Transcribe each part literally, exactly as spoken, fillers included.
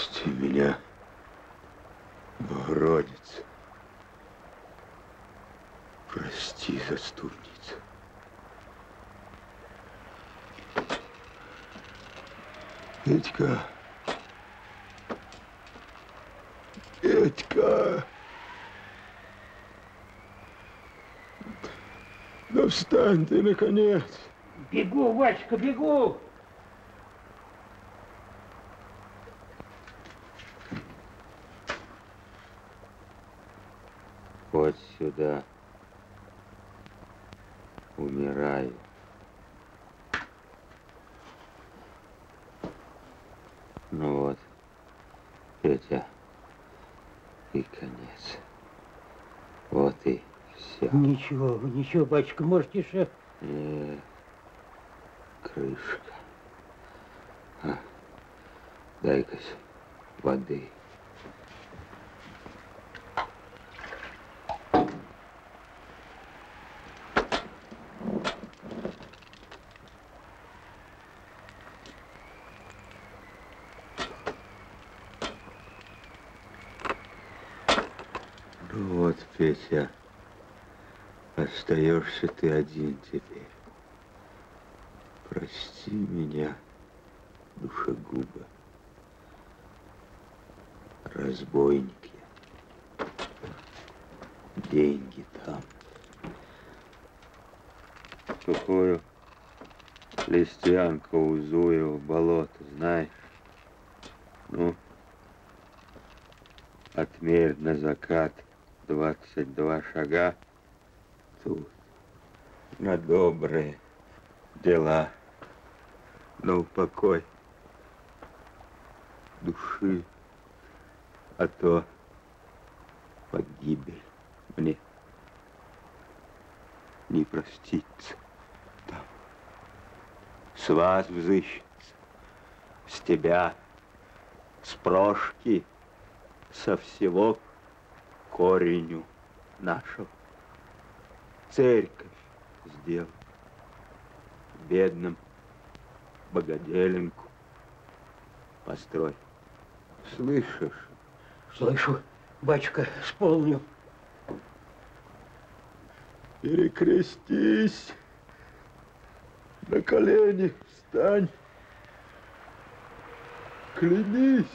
Прости меня, Богородица. Прости, заступница. Петька. Петька. Да встань ты, наконец. Бегу, Вачка, бегу. Вот сюда. Умираю. Ну вот, Петя, и конец. Вот и все. Ничего, ничего, батюшка, можете еще. Нет, крышка. А, дай-ка воды. Ну вот, Петя, остаешься ты один теперь. Прости меня, душегуба. Разбойник я. Деньги там. Сухую листянку у Зуева болото, знаешь? Ну, отмерь на закат двадцать два шага. Тут на добрые дела, на упокой души, а то погибель мне не простится там. С вас взыщется, с тебя, с Прошки, со всего кореню нашего. Церковь сделал бедным богоделенку построй. Слышишь? Слышу, батюшка, исполню. Перекрестись, на колени встань, клянись.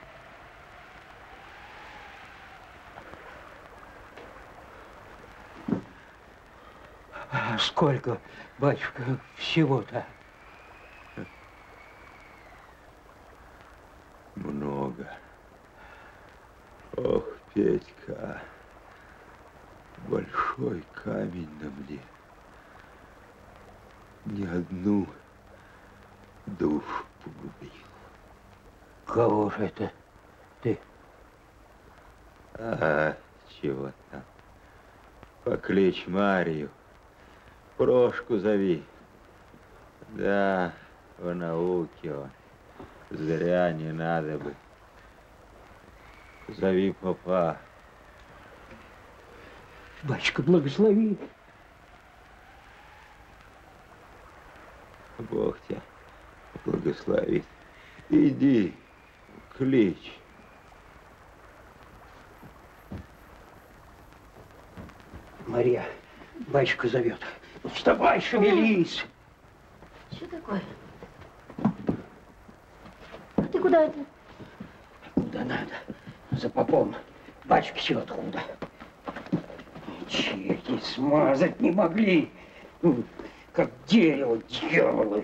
А сколько, батюшка, всего-то? Много. Ох, Петька, большой камень на мне. Ни одну душу погубил. Кого же это ты? А, чего там? Покличь Марию. Прошку зови. Да, в науке он. Зря не надо бы. Зови попа. Батюшка, благослови. Бог тебя благословит. Иди, клич. Мария, батюшка зовет. Вставай, шевелись. Что такое? Ты куда это? Куда надо? За попом. Батюшка все откуда? Черти смазать не могли. Как дерево, дьяволы.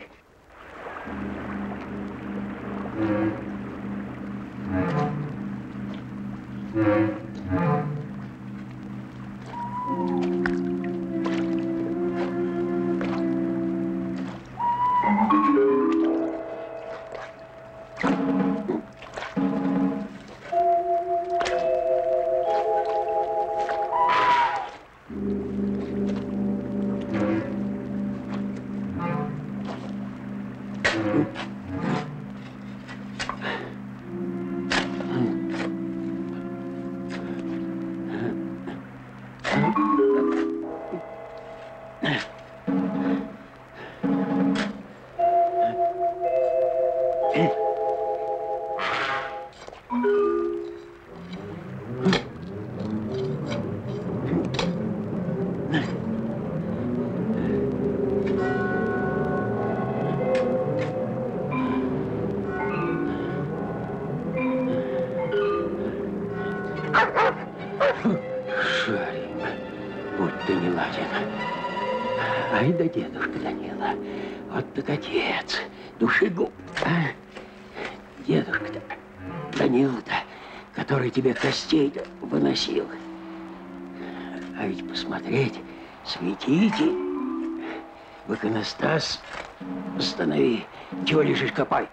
Ай да дедушка Данила, вот так отец, душегуб. А? Дедушка-то, Данила-то, который тебе костей-то выносил. А ведь посмотреть, светите, в иконостас останови. Чего лежишь, копай?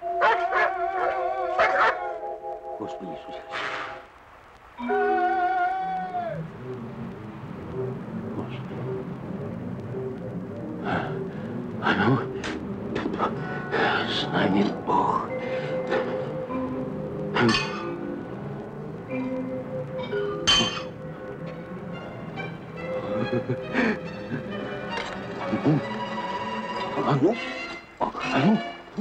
Господи Иисусе. Господи. А ну, с нами Бог. А ну, а ну.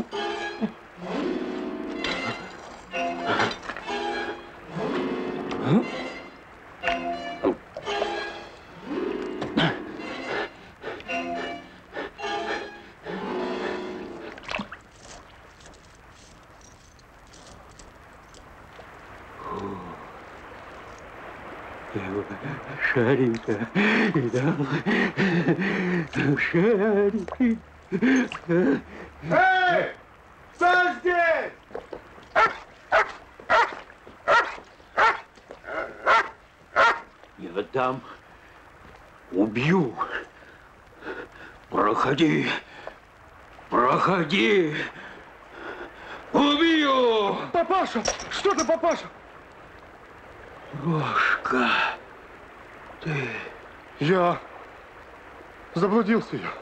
Шарика и дал шарик. Эй! Кто здесь? Не отдам. Убью. Проходи. Проходи. Убью. Папаша! Что ты, папаша? Прошка. Ты... Я заблудился. Я.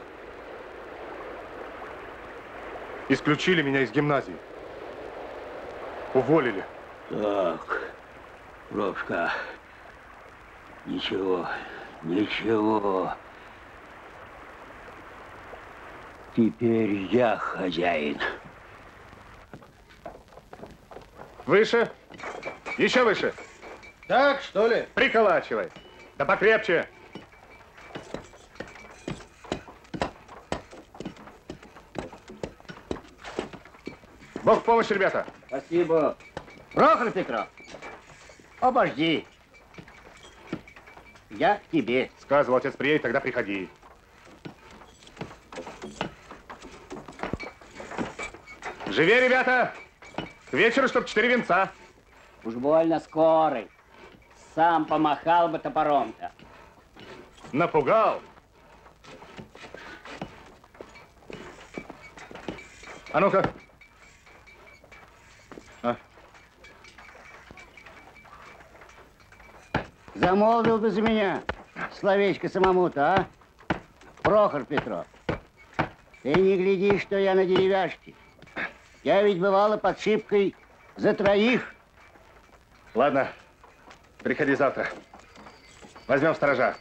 Исключили меня из гимназии. Уволили. Так, Прошка, ничего, ничего. Теперь я хозяин. Выше. Еще выше. Так, что ли? Приколачивай. Да покрепче. Бог в помощь, ребята. Спасибо. Прохор Петров, обожди. Я к тебе. Сказывал, отец приедет, тогда приходи. Живее, ребята. К вечеру, чтоб четыре венца. Уж больно скорый. Сам помахал бы топором-то. Напугал. А ну-ка. А. Замолвил бы за меня словечко самому-то, а? Прохор Петров, ты не гляди, что я на деревяшке. Я ведь бывала под шибкой за троих. Ладно, приходи завтра. Возьмем сторожа.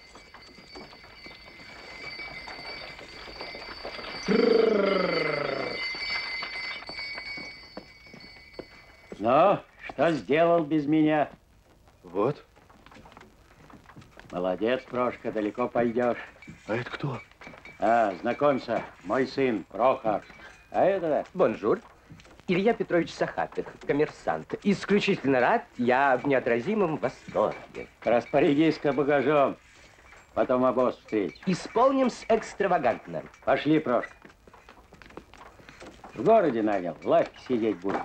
Ну, что сделал без меня? Вот. Молодец, Прошка, далеко пойдешь. А это кто? А, знакомься, мой сын Прохор. А это... Бонжур. Илья Петрович Сахатых, коммерсант. Исключительно рад, я в неотразимом восторге. Распорядись-ка багажом, потом обоз встреч. Исполним-с экстравагантно. Пошли, Прошка. В городе нанял, в лавке сидеть будешь.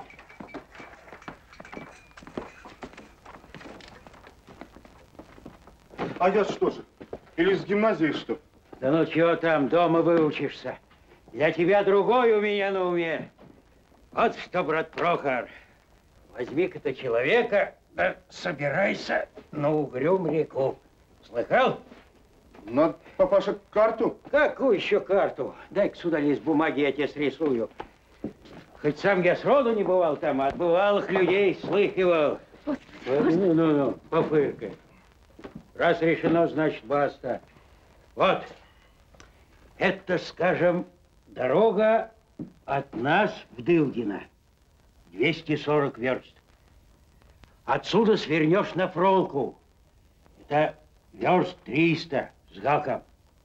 А я что же? Или из гимназии, что? Да ну чего там, дома выучишься. Для тебя другой у меня на уме. Вот что, брат Прохор, возьми-ка ты человека, да собирайся на Угрюм реку. Слыхал? Надо, папаша, карту. Какую еще карту? Дай-ка сюда лист бумаги, я тебе срисую. Хоть сам я сроду не бывал там, а от бывалых людей слыхивал. Ну-ну-ну, пофыркай. Раз решено, значит, баста. Вот, это, скажем, дорога от нас в Дылдино. двести сорок верст. Отсюда свернешь на Фролку. Это верст триста с гаком.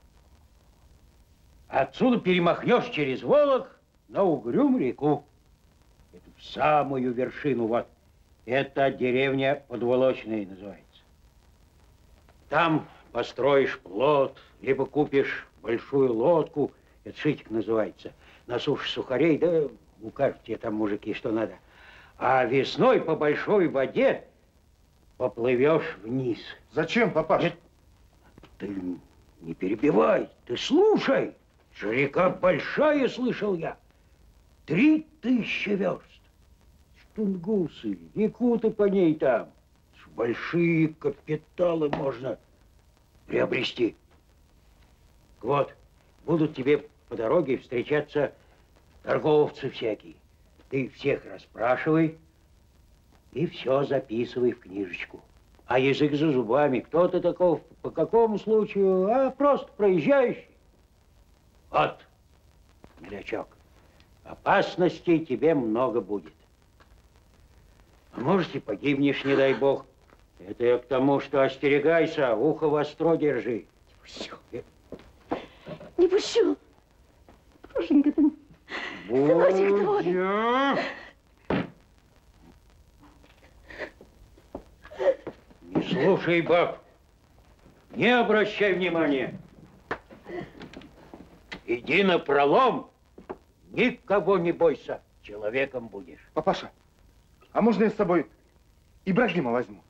Отсюда перемахнешь через Волок на Угрюм реку. Это в самую вершину, вот. Это деревня Подволочная называется. Там построишь плот, либо купишь большую лодку, это шитик называется, на суше сухарей, да укажут тебе там мужики, что надо. А весной по большой воде поплывешь вниз. Зачем, папаша? Это... Ты не перебивай, ты слушай. Река большая, слышал я. Три тысячи верст. Тунгусы, якуты по ней там. Большие капиталы можно приобрести. Вот, будут тебе по дороге встречаться торговцы всякие. Ты всех расспрашивай и все записывай в книжечку. А язык за зубами. Кто ты таков, по какому случаю, а просто проезжающий. Вот, мелячок, опасностей тебе много будет. А может, и погибнешь, не дай бог. Это я к тому, что остерегайся, ухо востро держи. Не пущу. Не пущу. Прошенька, ты... Сыночек твой. Не слушай баб. Не обращай внимания. Иди на пролом. Никого не бойся. Человеком будешь. Папаша, а можно я с собой Ибрагима возьму?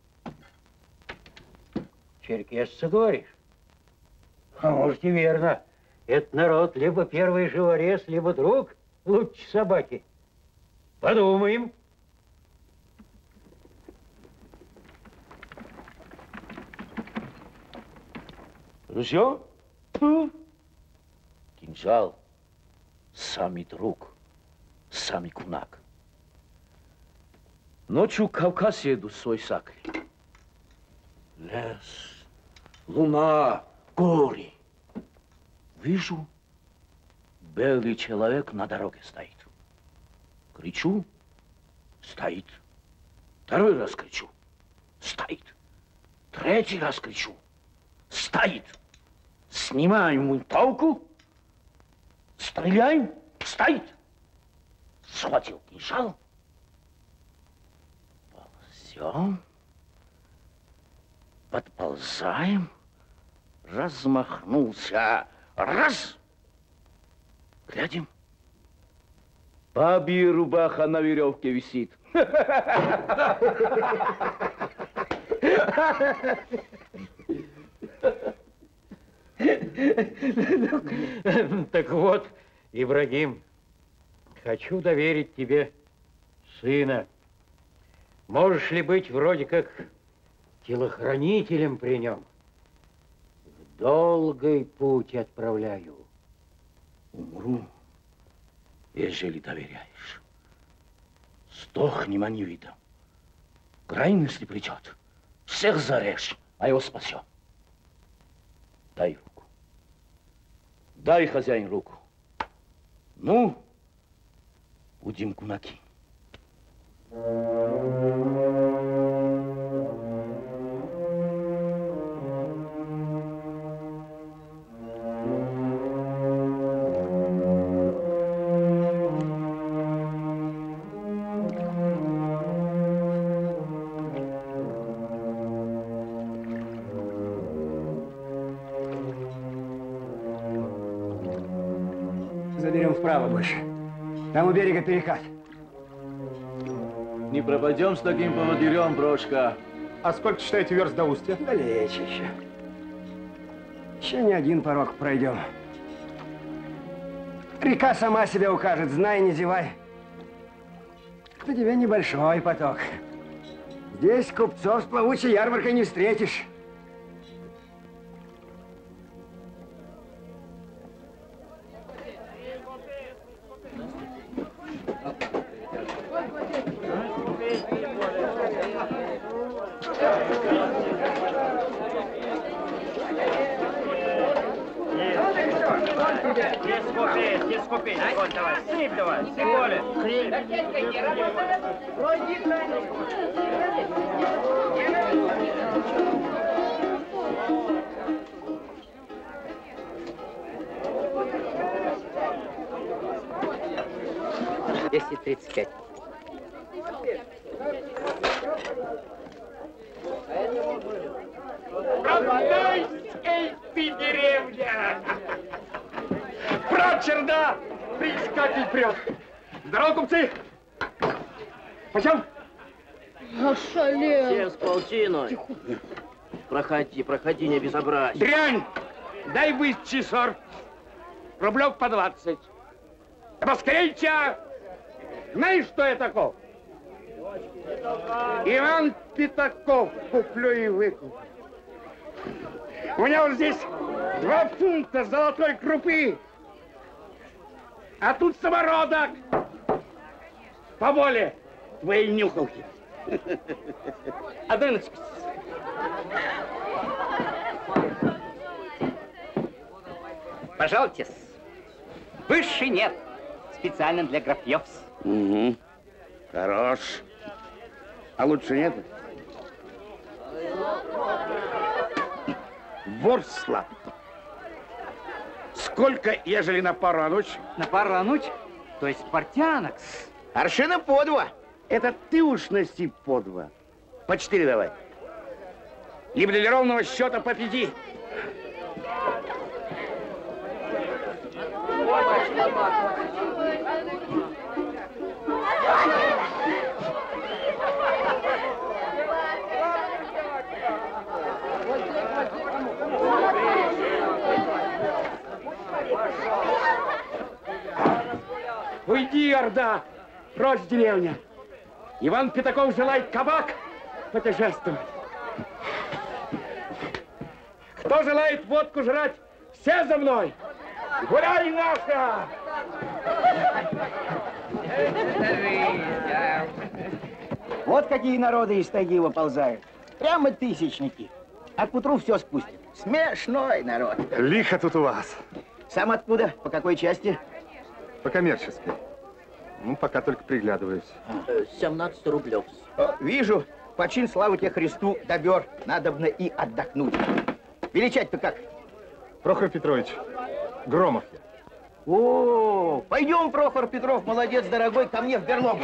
Черкесца, говоришь? А может, и верно. Это народ либо первый живорез, либо друг лучше собаки. Подумаем. Ружье? Кинжал. Самый друг. Самый кунак. Ночью в Кавказ еду с свой сакой. Лес, луна, горы. Вижу, белый человек на дороге стоит. Кричу, стоит. Второй раз кричу, стоит. Третий раз кричу, стоит. Снимаем винтовку, стреляем, стоит. Схватил кинжал. Ползем. Подползаем. Размахнулся. Раз. Глядим. Бабья рубаха на веревке висит. Так вот, Ибрагим, хочу доверить тебе сына. Можешь ли быть вроде как телохранителем при нем? В долгий путь отправляю. Умру, ежели доверяешь. Сдохнем, а не видим. Крайности придет. Всех зарежь, а его спасем. Дай руку. Дай, хозяин, руку. Ну, будем кунаки. Заберем вправо больше. Там у берега перекат. Не пропадем с таким поводырем, Прошка. А сколько считаете верст до устья? Далече еще. Еще не один порог пройдем. Река сама себя укажет, знай, не зевай. На тебе небольшой поток. Здесь купцов с плавучей ярмаркой не встретишь. двести тридцать пять. Эй, ты деревня! Прочь, черда! Приискатель прет. Здорово, купцы! Почем? Ошалел. Всем с полтиной. Проходи, проходи, не безобразие. Дрянь! Дай высчи сорт. Рублев по двадцать. Поскорейте! Знаешь, что я таков? Иван Пятаков, куплю и выкуплю. У меня вот здесь два фунта золотой крупы. А тут самородок. По воле твоей нюхалки. Одиночка. Пожалуйте. Выше нет. Специально для графьев. Угу. Хорош. А лучше нет? Ворсла. Сколько, ежели на пару ануч? На пару ануч? То есть портянок? Аршина по два. Это ты уж носи по два. По четыре давай. Либо для ровного счета по пяти. Уйди, орда, прочь деревня. Иван Пятаков желает кабак потяжествовать. Кто желает водку жрать, все за мной. Гуляй, наша! Вот какие народы из тайги выползают. Прямо тысячники. А к утру все спустят. Смешной народ. Лихо тут у вас. Сам откуда? По какой части? По-коммерчески. Ну, пока только приглядываюсь. семнадцать рублев. О, вижу. Почин славы тебе Христу добер. Надобно и отдохнуть. Величать-то как? Прохор Петрович, Громов я. О, пойдем, Прохор Петров, молодец, дорогой, ко мне в берлогу.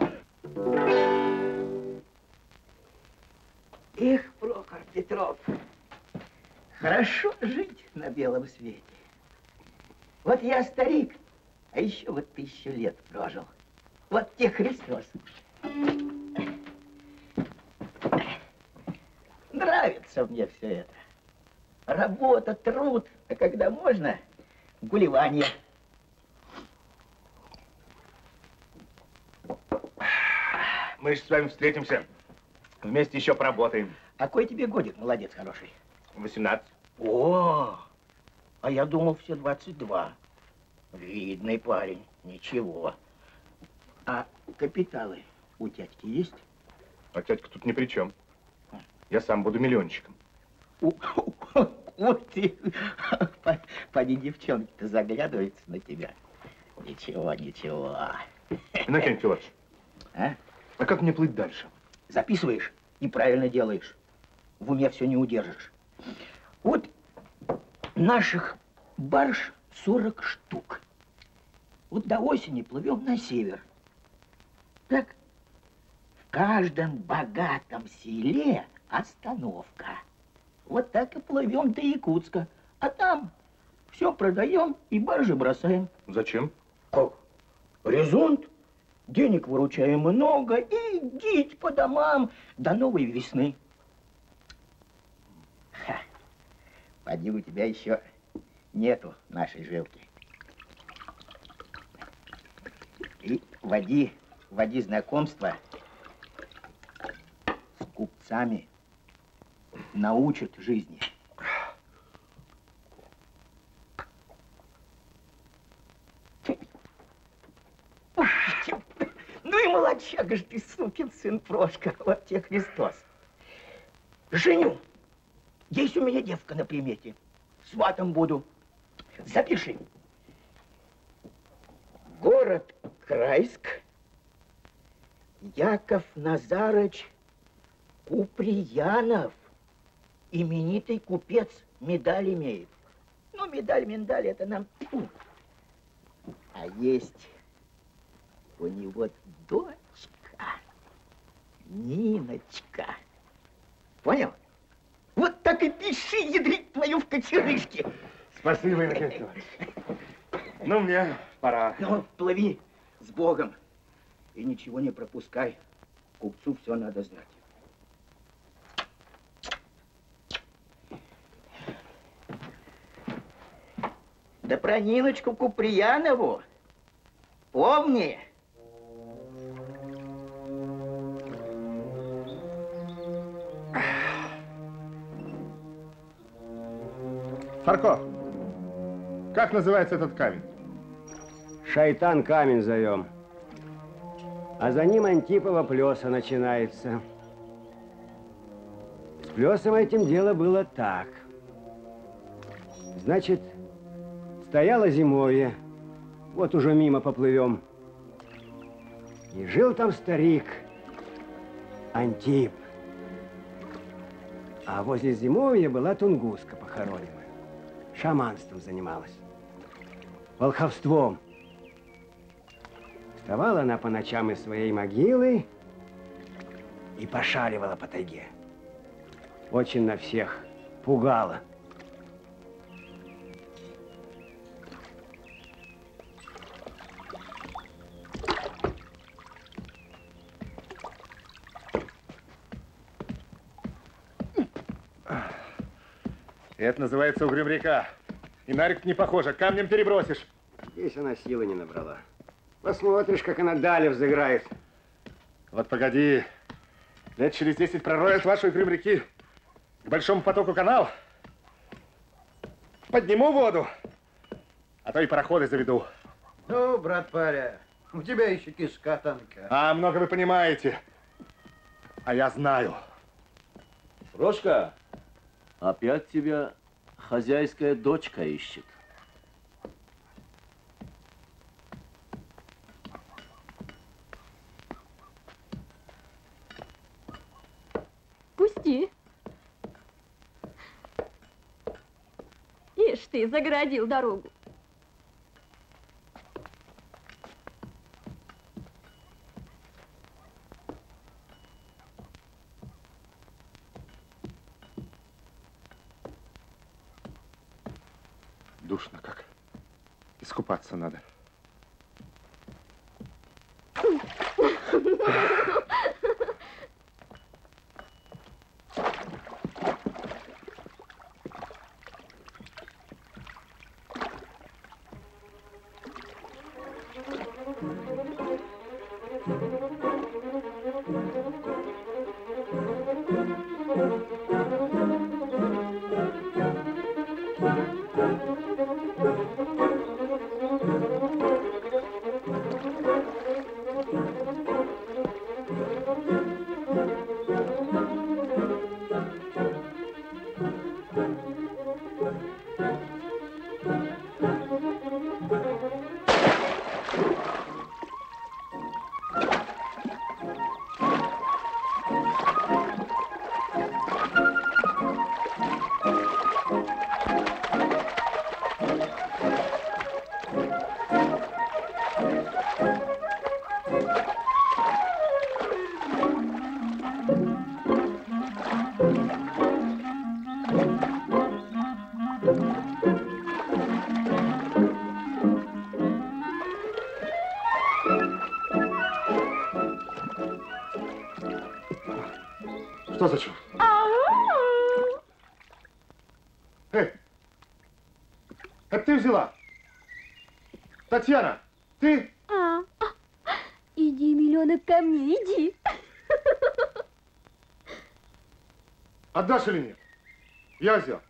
Эх, Прохор Петров, хорошо жить на белом свете. Вот я старик, а еще вот тысячу лет прожил. Вот тебе Христос. Нравится мне все это. Работа, труд, а когда можно, гулевание. Мы же с вами встретимся. Вместе еще поработаем. А какой тебе годик, молодец хороший? восемнадцать. О, а я думал, все двадцать два. Видный парень, ничего. А капиталы у тятьки есть? А тетка тут ни при чем. Я сам буду миллиончиком. Вот ты, поди девчонки-то заглядывается на тебя. Ничего, ничего. Иннокентий Филатович, А? а как мне плыть дальше? Записываешь и правильно делаешь. В уме все не удержишь. Вот наших барж сорок штук. Вот до осени плывем на север. Так, в каждом богатом селе остановка. Вот так и плывем до Якутска. А там все продаем и баржи бросаем. Зачем? Как? Резонт. Денег выручаем много и идите по домам до новой весны. Ха. Поди, у тебя еще нету нашей жилки. И води, води знакомства с купцами. Научат жизни. Ну и молодчага ж ты, сукин сын Прошка, вот тебе Христос. Женю. Есть у меня девка на примете. Сватом буду. Запиши. Город Крайск. Яков Назарыч Куприянов. Именитый купец, медаль имеет. Ну, медаль-миндаль, это нам... Фу. А есть у него дочка, Ниночка. Понял? Вот так и пиши, ядрить твою в кочерышке. Спасибо, Иннокентий Ну, мне пора. Ну, плыви с Богом. И ничего не пропускай. Купцу все надо знать. Да про Ниночку Куприянову помни. Фарко, как называется этот камень? Шайтан камень зовем. А за ним Антипова плеса начинается. С плесом этим дело было так. Значит, стояло зимовье, вот уже мимо поплывем. И жил там старик Антип. А возле зимовья была тунгуска похоронена. Шаманством занималась. Волховством. Вставала она по ночам из своей могилы и пошаливала по тайге. Очень на всех пугала. Это называется Угрюм-река. И на реку не похоже, камнем перебросишь. Здесь она силы не набрала. Посмотришь, как она далее взыграет. Вот погоди. Лет через десять пророют вашу Угрюм-реки к большому потоку канал. Подниму воду, а то и пароходы заведу. Ну, брат Паря, у тебя еще кишка тонка. А много вы понимаете. А я знаю. Прошка, опять тебя хозяйская дочка ищет. Пусти. Ишь ты, загородил дорогу. Душно как. Искупаться надо. Что за черт? Эй! Это ты взяла? Татьяна, ты? А, иди, миллионок, ко мне, иди. Отдашь или нет? Я взял.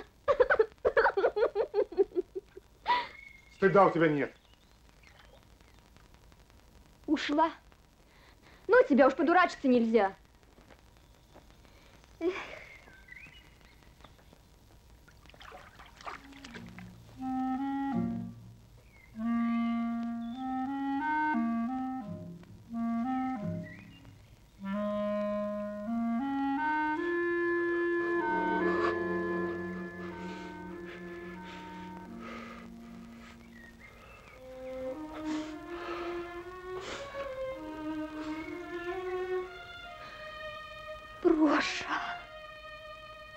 Стыда у тебя нет. Ушла. Ну, тебя уж подурачиться нельзя. Эх. Проша.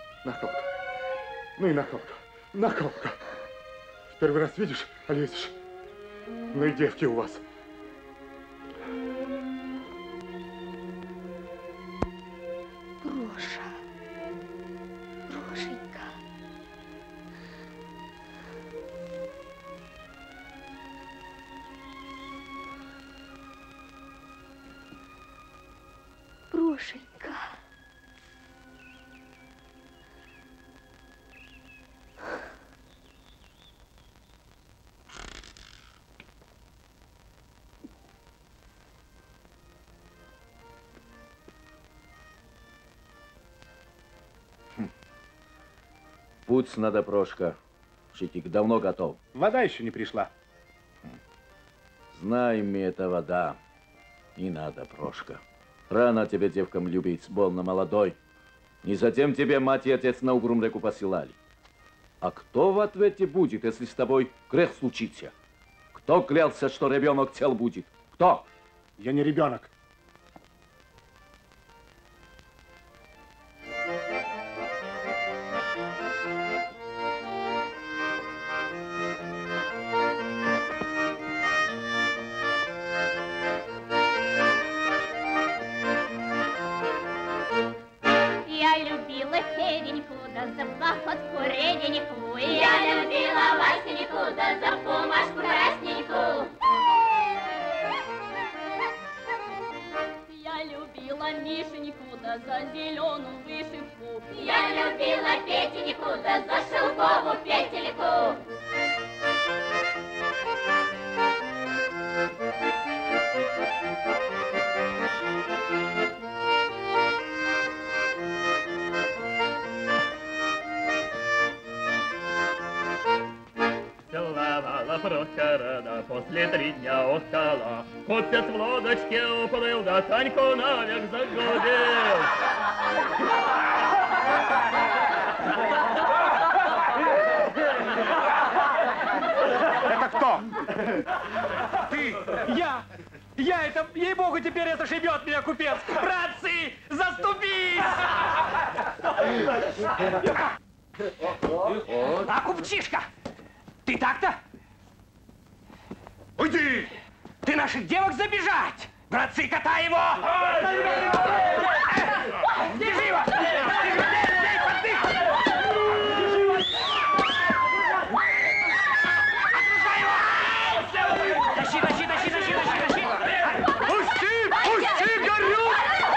Наколка. Ну и наколка. Наколка. В первый раз видишь, а лезешь. Ну и девки у вас. Проша. Прошенька. Прошенька. Путь надо, Прошка. Шитик давно готов. Вода еще не пришла. Знай мне, это вода. Не надо, Прошка. Рано тебе девкам любить, больно молодой. Не затем тебе мать и отец на Угрум реку посылали. А кто в ответе будет, если с тобой грех случится? Кто клялся, что ребенок цел будет? Кто? Я не ребенок. После три дня устала, купец в лодочке уплыл, да Таньку навек загубил. Это кто? Ты! Я! Я! Это, ей-богу, теперь это шибет меня, купец! Братцы, заступись! А, купчишка! Ты так-то? Уйди! Ты наших девок забежать! Братцы, катай его! Держи его! Тащи, тащи, тащи, тащи, тащи, тащи! Пусти! Пусти, горю!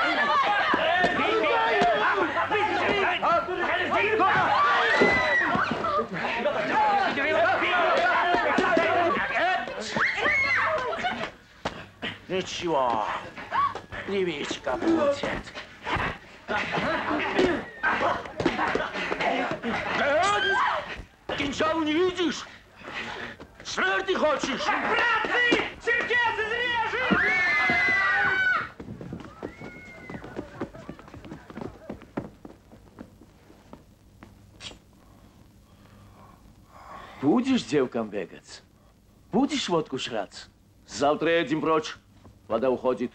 Ничего, девичка будет. Кинжал не видишь? Смерть ты хочешь? Братцы! Черкес изрежет! Будешь девкам бегать? Будешь водку жрать? Завтра едем прочь. Вода уходит.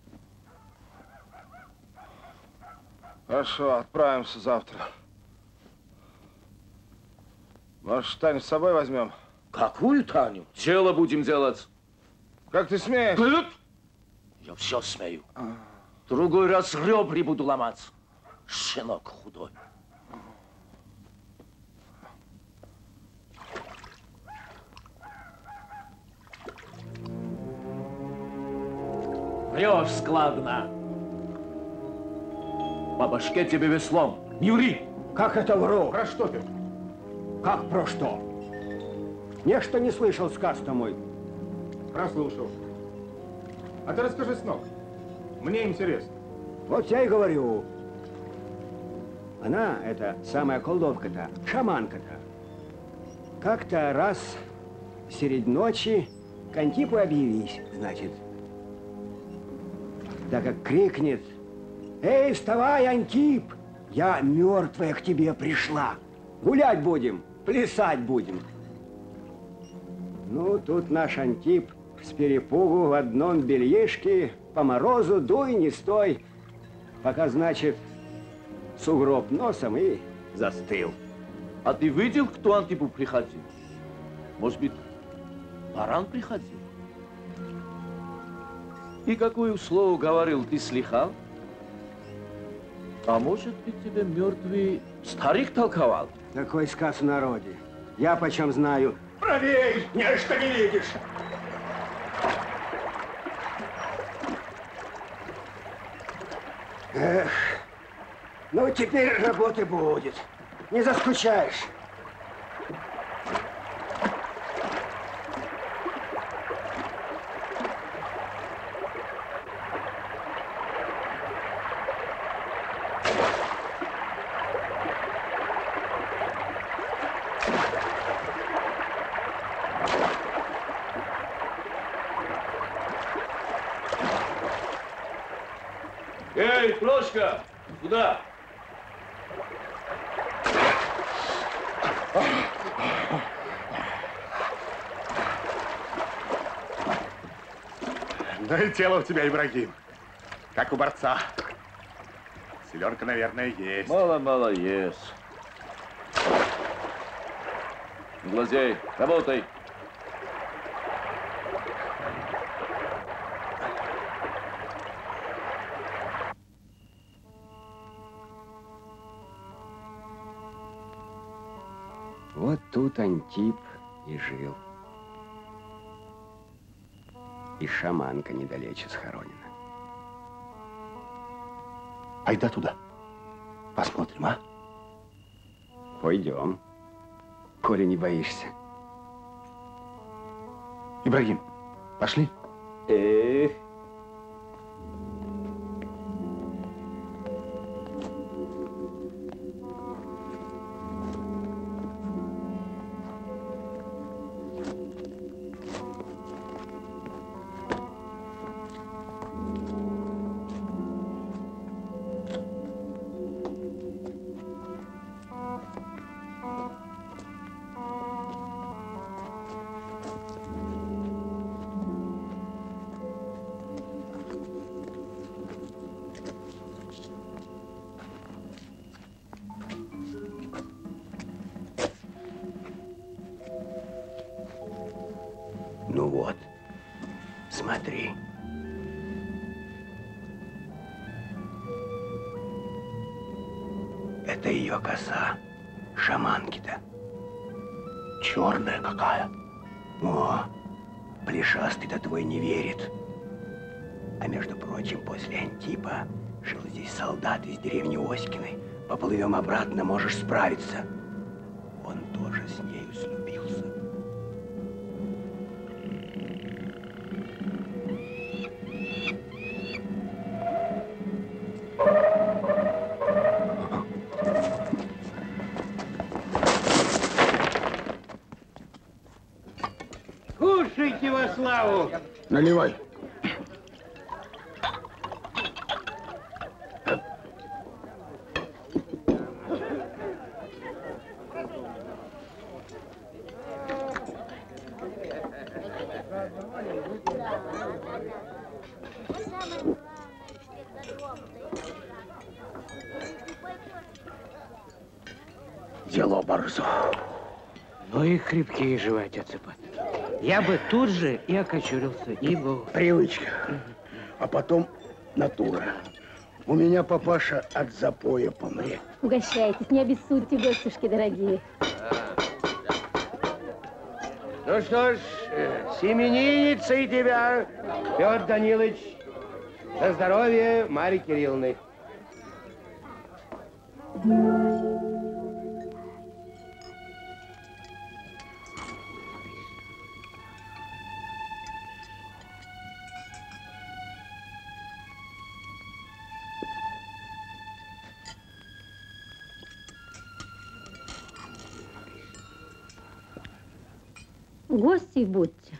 Хорошо, отправимся завтра. Может, Таню с собой возьмем? Какую Таню? Дело будем делать. Как ты смеешь? Нет. Я все смею. Другой раз ребри буду ломать. Щенок худой. Врешь складно. По башке тебе веслом. Не ври. Как это вру? Про что ты? Как про что? Нечто не слышал сказ-то мой. Прослушал. А ты расскажи, сынок. Мне интересно. Вот я и говорю. Она, эта самая колдовка-то, шаманка-то, как-то раз средь ночи к Антипу объявись, значит. Да как крикнет: «Эй, вставай, Антип! Я мертвая к тебе пришла! Гулять будем, плясать будем!» Ну, тут наш Антип с перепугу в одном бельишке по морозу дуй не стой, пока, значит, сугроб носом и застыл. А ты видел, кто Антипу приходил? Может быть, баран приходил? И какую слово говорил, ты слыхал? А может быть, тебе мертвый старик толковал? Такой сказ в народе. Я почем знаю. Правей, нечто не видишь. Эх, ну теперь работы будет. Не заскучаешь. Эй, Прошка, куда? Ну и тело у тебя, Ибрагим, как у борца. Селенка, наверное, есть. Мало-мало есть. Глазей, работай. Вот тут Антип и жил. И шаманка недалече схоронена. Айда туда. Посмотрим, а? Пойдем, коли не боишься. Ибрагим, пошли. Эх. Ну вот, смотри. Это ее коса, шаманки-то. Черная какая. О, плешастый-то твой не верит. А между прочим, после Антипа жил здесь солдат из деревни Оськиной. Поплывем обратно, можешь справиться. Он тоже с нею слюбился. Кушайте во славу. Наливай. Дело борзо. Ну и крепкие жевать отсыпать. Я бы тут же и окочурился, ибо... Привычка. А потом натура. У меня папаша от запоя помрет. Угощайтесь, не обессудьте, гостюшки дорогие. Ну что ж, с именинницей тебя, Петр Данилович. За здоровье Марьи Кирилловны. Гости будьте.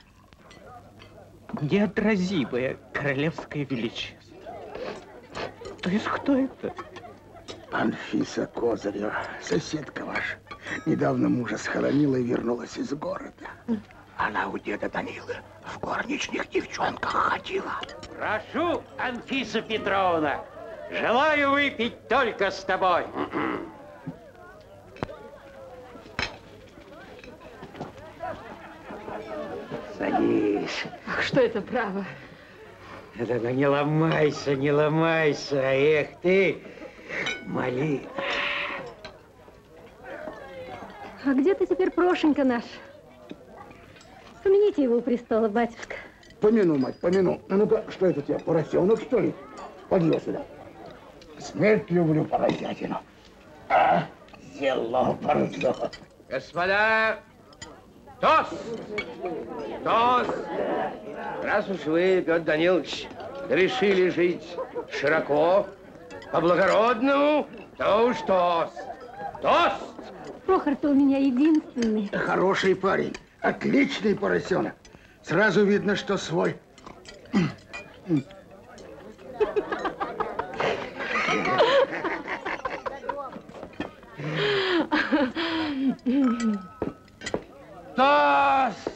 Неотразимое королевское величество. То есть кто это? Анфиса Козырева, соседка ваша. Недавно мужа схоронила и вернулась из города. Она у деда Данилы в горничных девчонках ходила. Прошу, Анфиса Петровна, желаю выпить только с тобой. Садись. Ах, что это право? Да-да, не ломайся, не ломайся. Эх ты, малина. А где ты теперь, Прошенька наш? Помяните его у престола, батюшка. Помяну, мать, помяну. А ну-ка, что это у тебя, поросенок, что ли? Поди сюда. Смерть люблю поросятину. А, зело борзо. Господа, тост! Тост! Раз уж вы, Петр Данилович, решили жить широко, по-благородному, то уж тост! Тост! Прохор-то у меня единственный. Хороший парень, отличный поросенок. Сразу видно, что свой. Тост!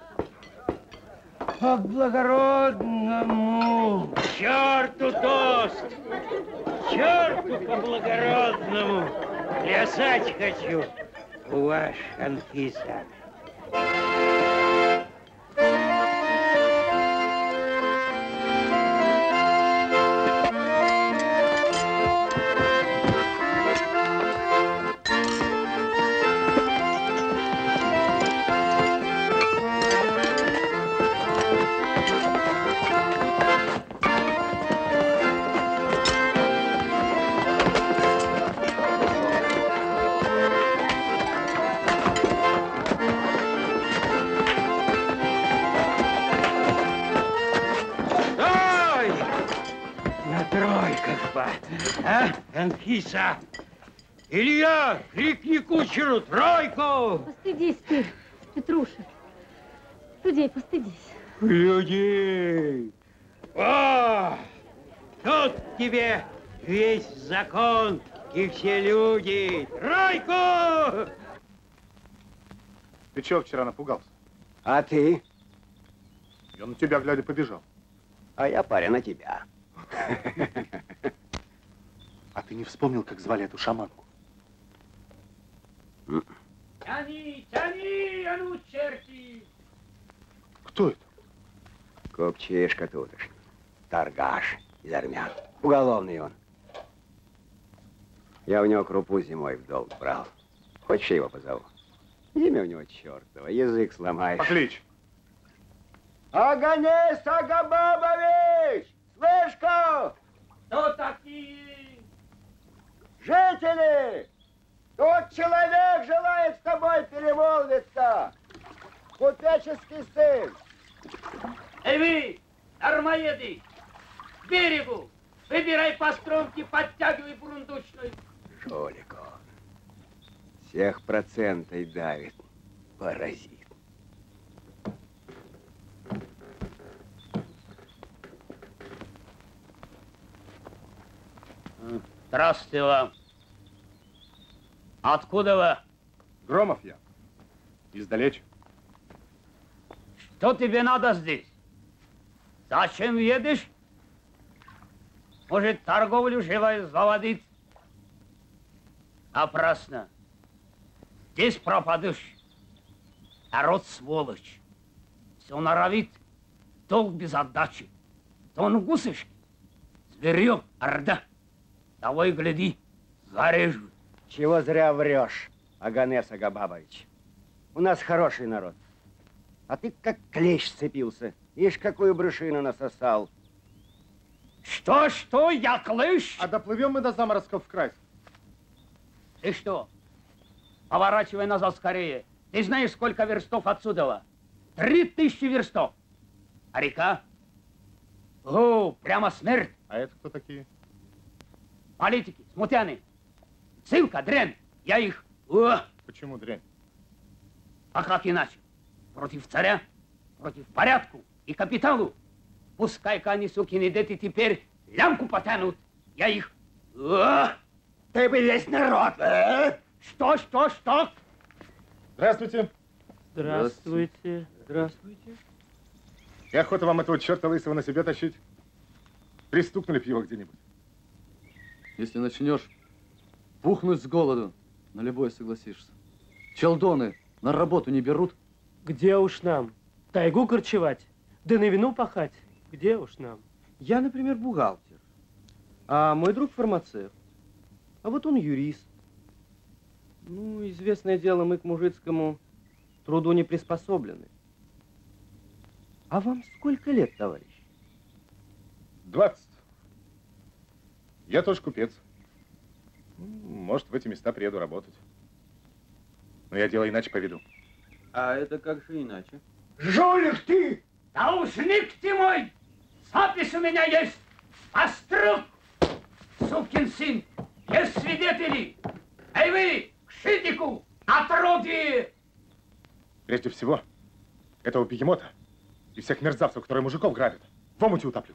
По-благородному! Черту тост! Черту по-благородному! Плясать хочу у ваш Анфиса. А, Анфиса! Илья, крикни кучеру, тройку! Постыдись ты, Петруша. Людей постыдись. Людей! О! Тут тебе весь закон и все люди! Тройку! Ты чего вчера напугался? А ты? Я на тебя, глядя, побежал. А я, паря, на тебя. А ты не вспомнил, как звали эту шаманку? Тяни, тяни, а ну, черти! Кто это? Купчишка тутошний. Торгаш из армян. Уголовный он. Я у него крупу зимой в долг брал. Хочешь, я его позову? Имя у него чертово, язык сломаешь. Поклич. Аганес Агабабович! Слышь-ка! Кто такие? Жители! Тут человек желает с тобой перемолвиться. Купеческий сын. Эй вы, дармоеды, к берегу! Выбирай по стромке, подтягивай бурундучную. Жолик он. Всех процентой давит. Паразит. Здравствуйте вам. Откуда вы? Громов я. Издалече. Что тебе надо здесь? Зачем едешь? Может, торговлю живой заводить? Напрасно. Здесь пропадешь. Народ сволочь. Все норовит. Долг без отдачи. Тон гусышки. Зверье, орда. Того и гляди, зарежу. Чего зря врешь, Аганес Агабабович. У нас хороший народ. А ты как клещ сцепился. Ишь, какую брюшину насосал. Что, что, я клещ? А доплывем мы до заморозков в край. Ты что? Поворачивай назад скорее. Ты знаешь, сколько верстов отсюда? Три тысячи верстов. А река? О, прямо смерть. А это кто такие? Политики, смутьяны. Ссылка, дрянь. Я их... О! Почему дрянь? А как иначе? Против царя, против порядку и капиталу. Пускай-ка они, сукины дети, теперь лямку потянут. Я их... О! Ты бы весь народ, а? Что, что, что? Здравствуйте. Здравствуйте. Здравствуйте. И охота вам этого черта лысого на себе тащить? Пристукнули б его где-нибудь. Если начнешь пухнуть с голоду, на любое согласишься. Челдоны на работу не берут. Где уж нам? Тайгу корчевать? Да на вину пахать? Где уж нам? Я, например, бухгалтер, а мой друг фармацевт, а вот он юрист. Ну, известное дело, мы к мужицкому труду не приспособлены. А вам сколько лет, товарищ? Двадцать. Я тоже купец. Может, в эти места приеду работать. Но я дело иначе поведу. А это как же иначе? Жулик ты! Должник ты мой! Запись у меня есть! Острог! Сукин сын! Есть свидетели! Эй вы, к шитику! Отродье! Прежде всего, этого бегемота и всех мерзавцев, которые мужиков грабят, в омуте утоплю.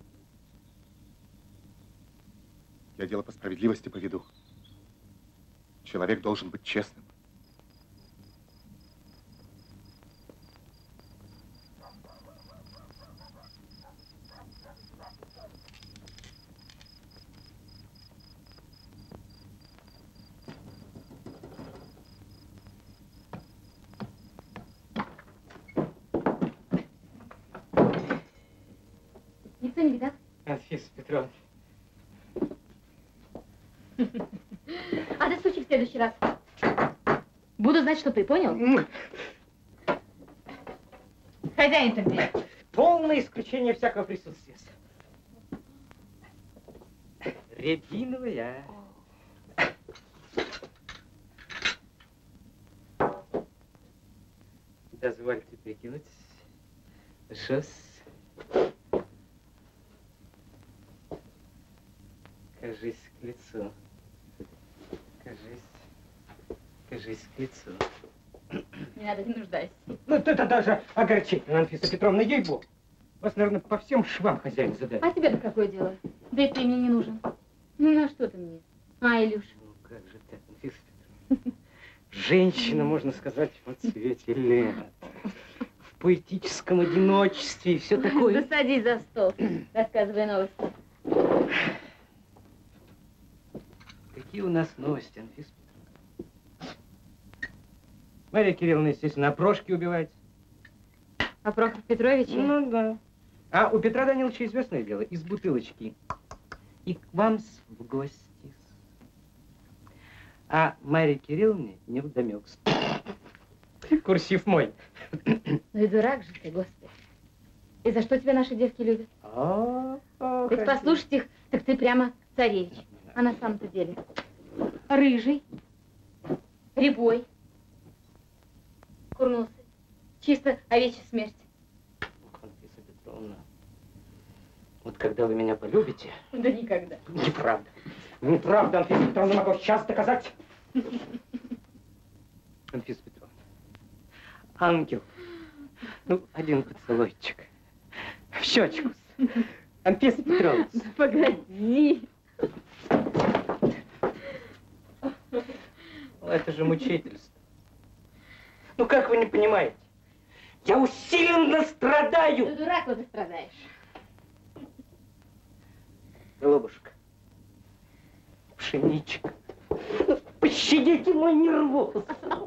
Я дело по справедливости поведу. Человек должен быть честным. Никто не видал? Анфиса Петровна. А до случая в следующий раз. Буду знать, что ты, понял? Хозяин-то где? Полное исключение всякого присутствия. Рябиновая. Дозвольте прикинуть. Шос. Кажись к лицу. Кажись. Кажись к лицу. Не надо, не нуждайся. Ну, это даже огорчительно, Анфиса Петровна, ей-богу. Вас, наверное, по всем швам хозяин задает. А тебе-то какое дело? Да и ты мне не нужен. Ну, на что ты мне? А, Илюш? Ну, как же так, Анфиса Петровна? Женщина, можно сказать, в цвете лет. В поэтическом одиночестве и все такое. Да садись за стол. Рассказывай новости. Какие у нас новости, Анфиса Петровна? Мария Кирилловна, естественно, о Прошке убивается. А Прохор Петрович? Ну да. А у Петра Даниловича известное дело, из бутылочки. И к вам в гости. А Марии Кирилловне не вдомек. Курсив мой. Ну и дурак же ты, Господи. И за что тебя наши девки любят? А, Ведь послушать их, так ты прямо царевич. А на самом-то деле рыжий, рябой, курносый, чисто овечья смерть. Анфиса Петровна, вот когда вы меня полюбите... Да никогда. Неправда. Неправда, Анфиса Петровна, могу сейчас доказать. Анфиса Петровна, ангел, ну, один поцелуйчик. В щечку. Анфиса Петровна. Да погоди. Это же мучительство. Ну как вы не понимаете? Я усиленно страдаю. Ты дурак, вот и страдаешь. Голубушка, пшеничка, пощадите мой нервоз.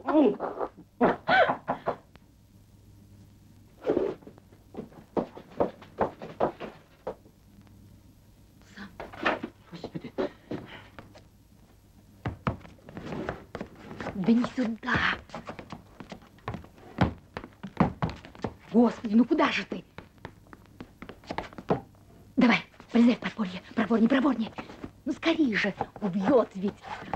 Господи. Да не сюда. Господи, ну куда же ты? Давай, полезай в подполье. Проворней, проворней. Ну скорее же, убьет ведь.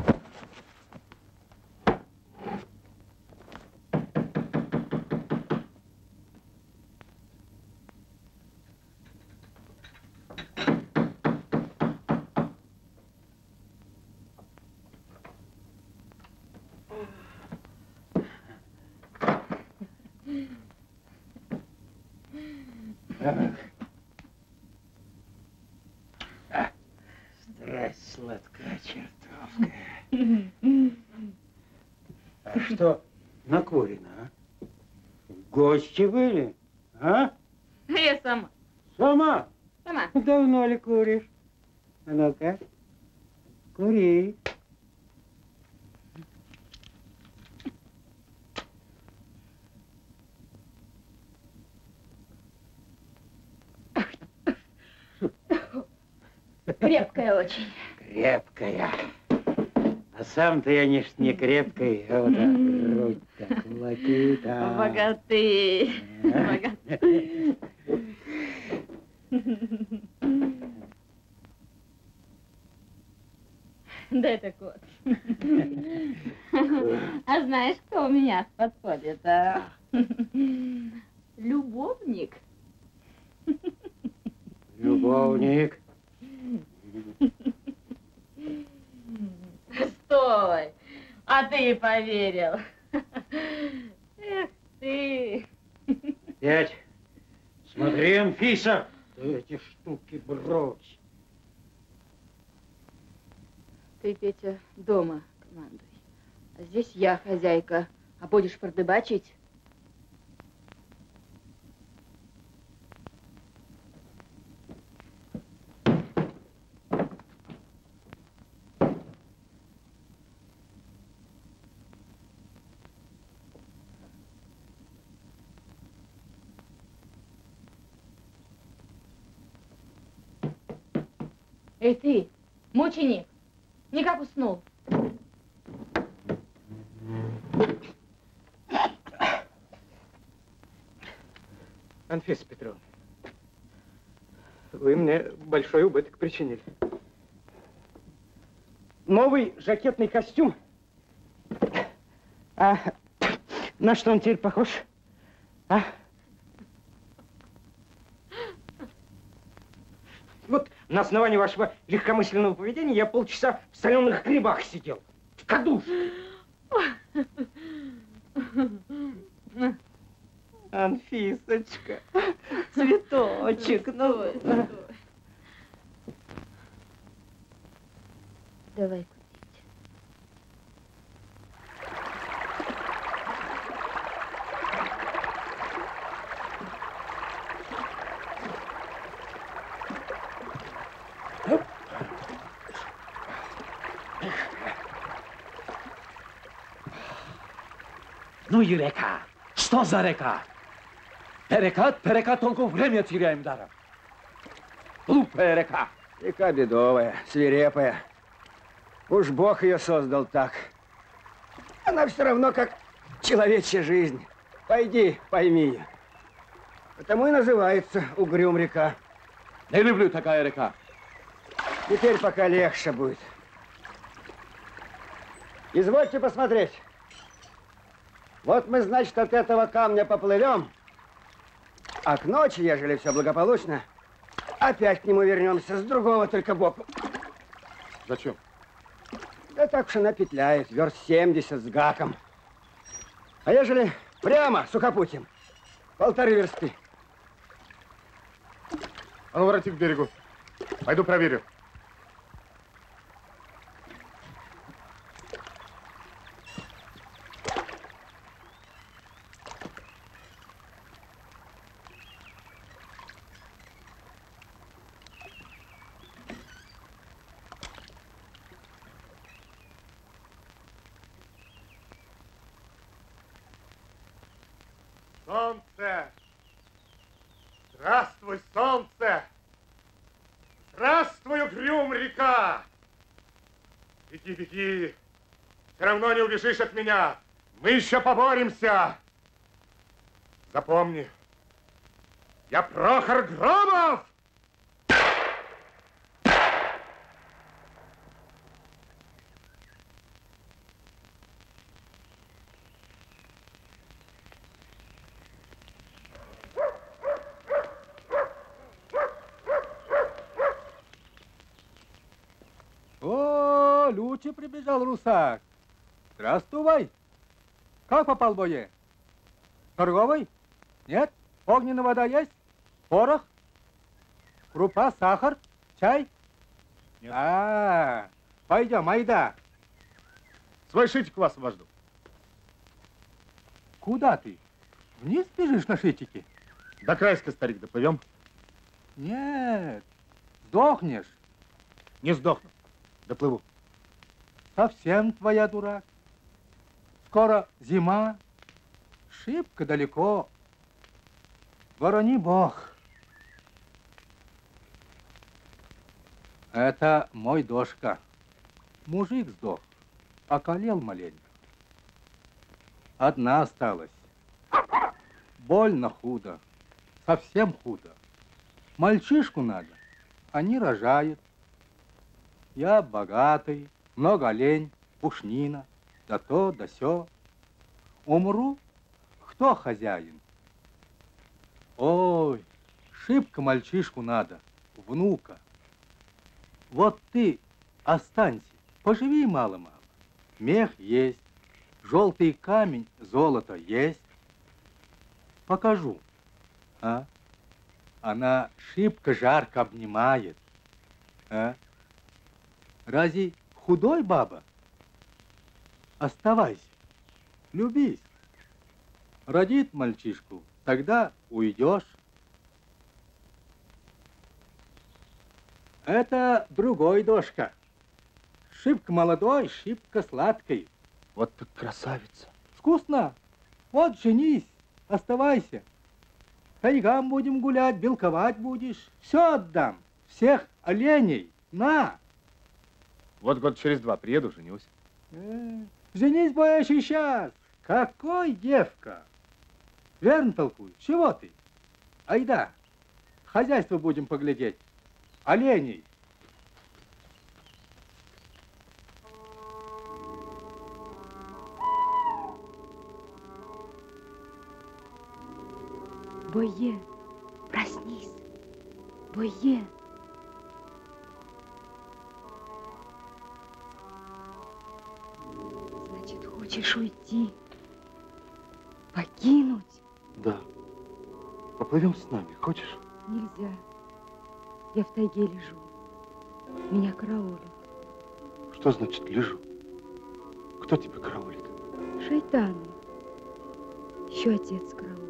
Страсть сладкая чертовка. А что накурено, а? Гости были, а? Я сама. Сама? Сама. Давно ли куришь? А ну-ка, кури. Крепкая очень. Крепкая. А сам-то я не, не крепкий, а вот так грудь так лакит. А. Богатый. Богатый. Да это кот. А знаешь, кто у меня подходит? А? Любовник. Любовник. Стой! А ты поверил. Эх ты. Дядь, смотри, Анфиса, ты эти штуки брось. Ты, Петя, дома командуй. А здесь я хозяйка. А будешь продыбачить? Эй, ты, мученик, никак уснул. Анфиса Петровна, вы мне большой убыток причинили. Новый жакетный костюм. А на что он теперь похож? А? Вот на основании вашего легкомысленного поведения я полчаса в соленых грибах сидел. В кадушке. Анфисочка, цветочек, ну... Давай купить. Ну и река. Что за река? Перекат, перекат, только время теряем даром. Глупая река. Река бедовая, свирепая. Уж Бог ее создал так. Она все равно как человечья жизнь. Пойди, пойми ее. Потому и называется Угрюм река. Не люблю такая река. Теперь пока легче будет. Извольте посмотреть. Вот мы, значит, от этого камня поплывем, а к ночи, ежели все благополучно, опять к нему вернемся с другого только боку. Зачем? Да так уж она петляет, верст семьдесят с гаком. А ежели прямо сухопутем, полторы версты. А ну, воротик к берегу. Пойду проверю. Солнце! Здравствуй, солнце! Здравствуй, Угрюм река! Беги, беги! Все равно не убежишь от меня! Мы еще поборемся! Запомни, я Прохор Громов! О, Лючи прибежал русак. Здравствуй. Как попал в бое? Торговый? Нет? Огненная вода есть? Порох? Крупа, сахар? Чай? Нет. А, пойдем, айда. Свой шитик вас обожду. Куда ты? Вниз бежишь на шитике? До Крайска, старик, доплывем? Нет, сдохнешь. Не сдохну. Доплыву. Совсем твоя дурак. Скоро зима. Шибко далеко. Ворони Бог. Это мой дошка. Мужик сдох, околел маленько. Одна осталась. Больно худо, совсем худо. Мальчишку надо, они рожают. Я богатый, много олень, пушнина, да то, да сё. Умру, кто хозяин? Ой, шибко мальчишку надо, внука. Вот ты останься, поживи мало-мало. Мех есть, желтый камень, золото есть. Покажу, а? Она шибко жарко обнимает, а? Разве худой баба? Оставайся, любись. Родит мальчишку, тогда уйдешь. Это другой дошка. Шибко молодой, шибко сладкий. Вот так красавица. Вкусно. Вот женись, оставайся. Тайгам будем гулять, белковать будешь. Все отдам. Всех оленей. На. Вот год через два приеду, женюсь. Э, женись будешь и сейчас. Какой девка. Верно толкую. Чего ты? Айда. Хозяйство будем поглядеть. Оленей. Бое, проснись. Бое. Значит, хочешь уйти? Покинуть? Да. Поплывем с нами, хочешь? Нельзя. Я в тайге лежу. Меня караулят. Что значит лежу? Кто тебя караулит? Шайтаны. Еще отец караулит.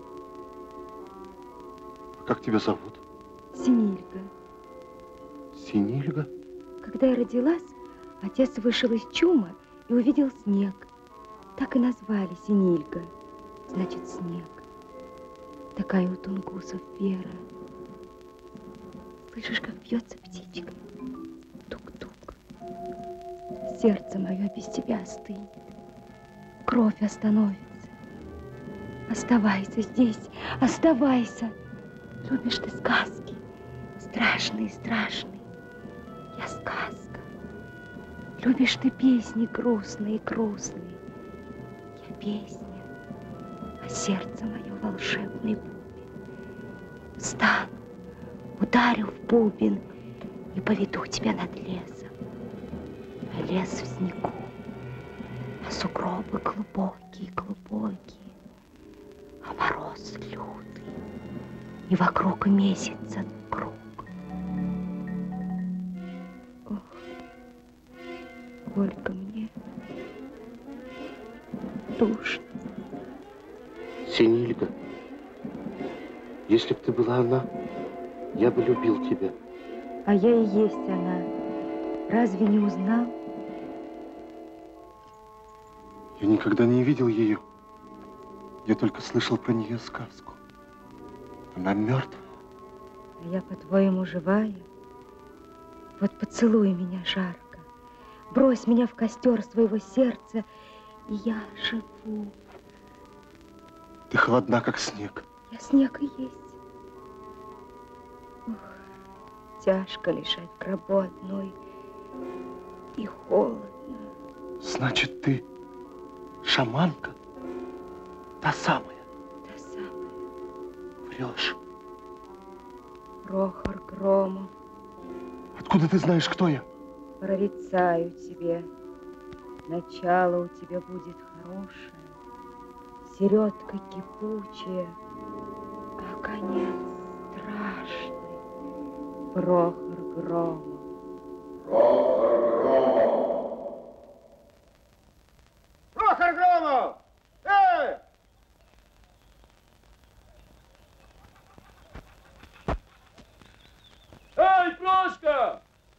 Как тебя зовут? Синильга. Синильга? Когда я родилась, отец вышел из чума и увидел снег. Так и назвали Синильга. Значит, снег. Такая у тунгусов вера. Слышишь, как бьется птичка? Тук-тук. Сердце мое без тебя остынет. Кровь остановится. Оставайся здесь, оставайся. Любишь ты сказки? Страшные, страшные. Я сказка. Любишь ты песни грустные, грустные. Я песня, а сердце мое волшебный бубен. Встану, ударю в бубен и поведу тебя над лесом. А лес в снегу, а сугробы глубокие, глубокие, а мороз лютый. И вокруг месяца круг. Ох, горько мне, душно. Синильга, если бы ты была она, я бы любил тебя. А я и есть она. Разве не узнал? Я никогда не видел ее. Я только слышал про нее сказку. Она мертвая. А я, по-твоему, живая? Вот поцелуй меня жарко. Брось меня в костер своего сердца, и я живу. Ты холодна, как снег. Я снег и есть. Ох, тяжко лежать в гробу одной, и холодно. Значит, ты шаманка? Та самая? Та самая. Врешь. Прохор Громов. Откуда ты знаешь, кто я? Прорицаю тебе. Начало у тебя будет хорошее, середка кипучая, а конец страшный. Прохор Громов. Прохор Громов! Прохор Громов! Эй! Эй, Прошка!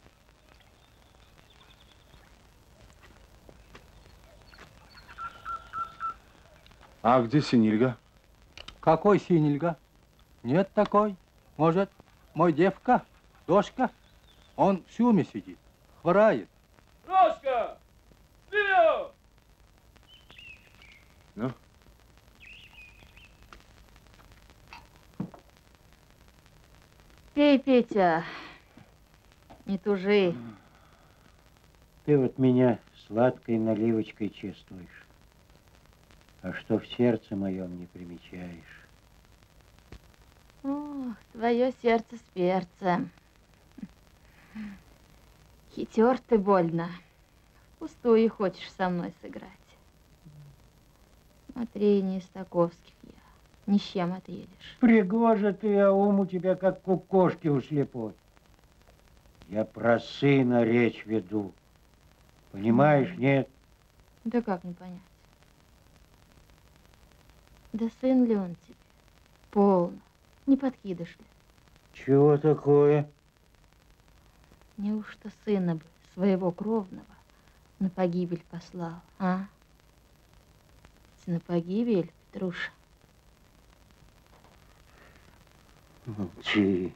А где Синильга? Какой Синильга? Нет такой. Может, мой девка, дошка? Он в сюме сидит, хворает. Прошка! Вперед! Ну? Пей, Петя, не тужи. Ты вот меня сладкой наливочкой чествуешь, а что в сердце моем не примечаешь. Ох, твое сердце с перцем. Хитер ты больно. Впустую хочешь со мной сыграть. Смотри, не из таковских я. Ни с чем отъедешь. Пригожа ты, а ум у тебя как у кошки у слепой. Я про сына речь веду. Понимаешь, нет? Да как не понять? Да сын ли он тебе? Полно. Не подкидыш ли? Чего такое? Неужто сына бы, своего кровного, на погибель послал, а? На погибель, Петруша. Молчи.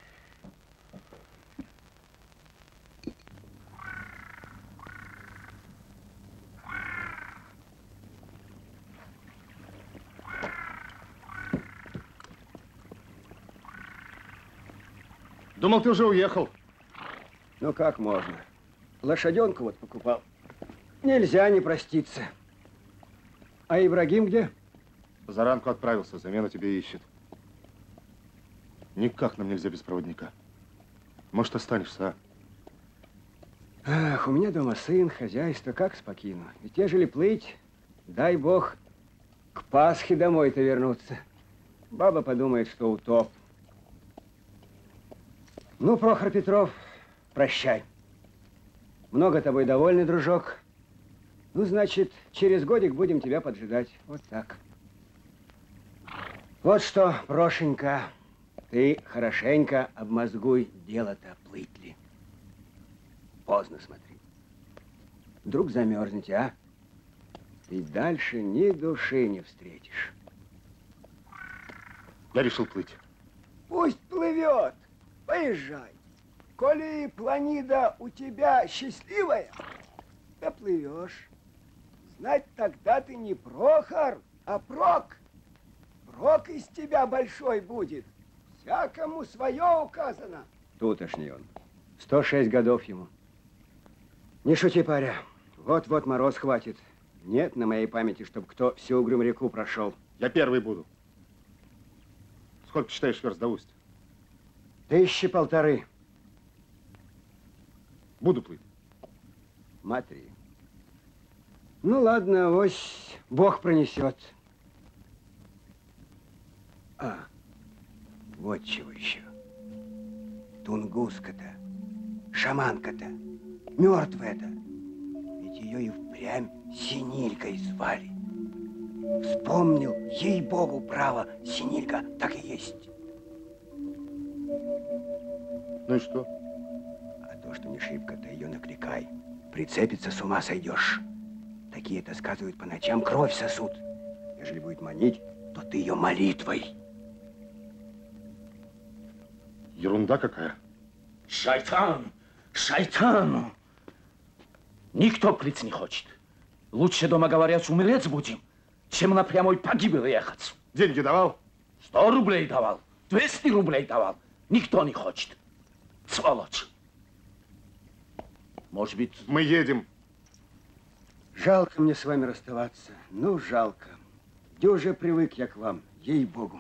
Думал, ты уже уехал. Ну как можно? Лошаденку вот покупал. Нельзя не проститься. А Ибрагим где? За ранку отправился, замену тебе ищет. Никак нам нельзя без проводника. Может, останешься, а? Ах, у меня дома сын, хозяйство, как спокину. Ведь ежели плыть, дай бог, к Пасхе домой-то вернуться. Баба подумает, что утоп. Ну, Прохор Петров, прощай. Много тобой довольны, дружок. Ну, значит, через годик будем тебя поджидать. Вот так. Вот что, Прошенька, ты хорошенько обмозгуй дело-то, плыть ли. Поздно смотри. Вдруг замерзнете, а? И дальше ни души не встретишь. Я решил плыть. Пусть плывет. Поезжай. Коли планида у тебя счастливая, да плывешь. Знать, тогда ты не Прохор, а Прок. Прок из тебя большой будет. Всякому свое указано. Тутошний он. Сто шесть годов ему. Не шути, паря. Вот-вот мороз хватит. Нет на моей памяти, чтобы кто всю Угрюм-реку прошел. Я первый буду. Сколько считаешь верст до устья? Тысячи полторы. Буду плыть. Матри. Ну ладно, авось Бог пронесет. А, вот чего еще. Тунгуска-то, шаманка-то, мертвая-то. Ведь ее и впрямь Синилькой звали. Вспомнил, ей-богу, право, Синилька так и есть. Ну и что? А то, что не шибко-то ее накликай. Прицепиться с ума сойдешь. Такие-то сказывают по ночам кровь сосут. Ежели будет манить, то ты ее молитвой. Ерунда какая. Шайтан! Шайтан! Никто плыть не хочет. Лучше, дома говорят, умереть будем, чем на прямой погибель ехать. Деньги давал? Сто рублей давал, двести рублей давал. Никто не хочет. Сволочь. Может быть... Мы едем. Жалко мне с вами расставаться. Ну, жалко. Дюже привык я к вам, ей-богу.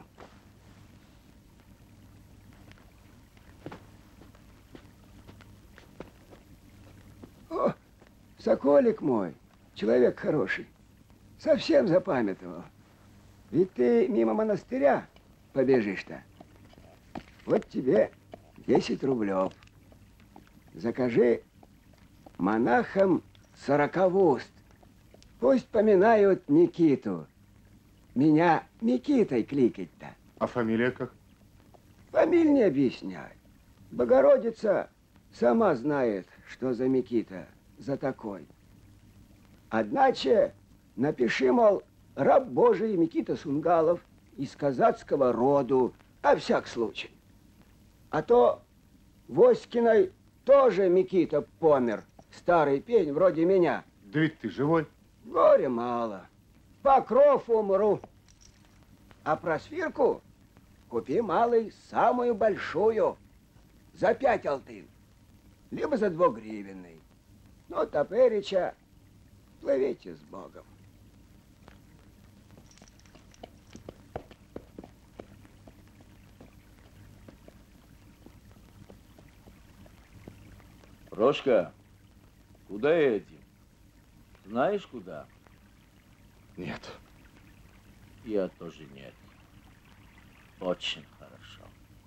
О, соколик мой, человек хороший. Совсем запамятовал. Ведь ты мимо монастыря побежишь-то. Вот тебе десять рублев. Закажи монахам сороковуст. Пусть поминают Никиту. Меня Никитой кликать-то. А фамилия как? Фамиль не объясняй. Богородица сама знает, что за Микита, за такой. Одначе напиши, мол, раб Божий Микита Сунгалов из казацкого роду, а всяк случай. А то Воськиной Тоже Микита помер. Старый пень, вроде меня. Да ведь ты живой. Горе мало. Покров умру. А просвирку купи, малый, самую большую. За пять алтын. Либо за двугривенный. Но топереча плывите с Богом. Прошка, куда едем? Знаешь, куда? Нет. Я тоже нет. Очень хорошо.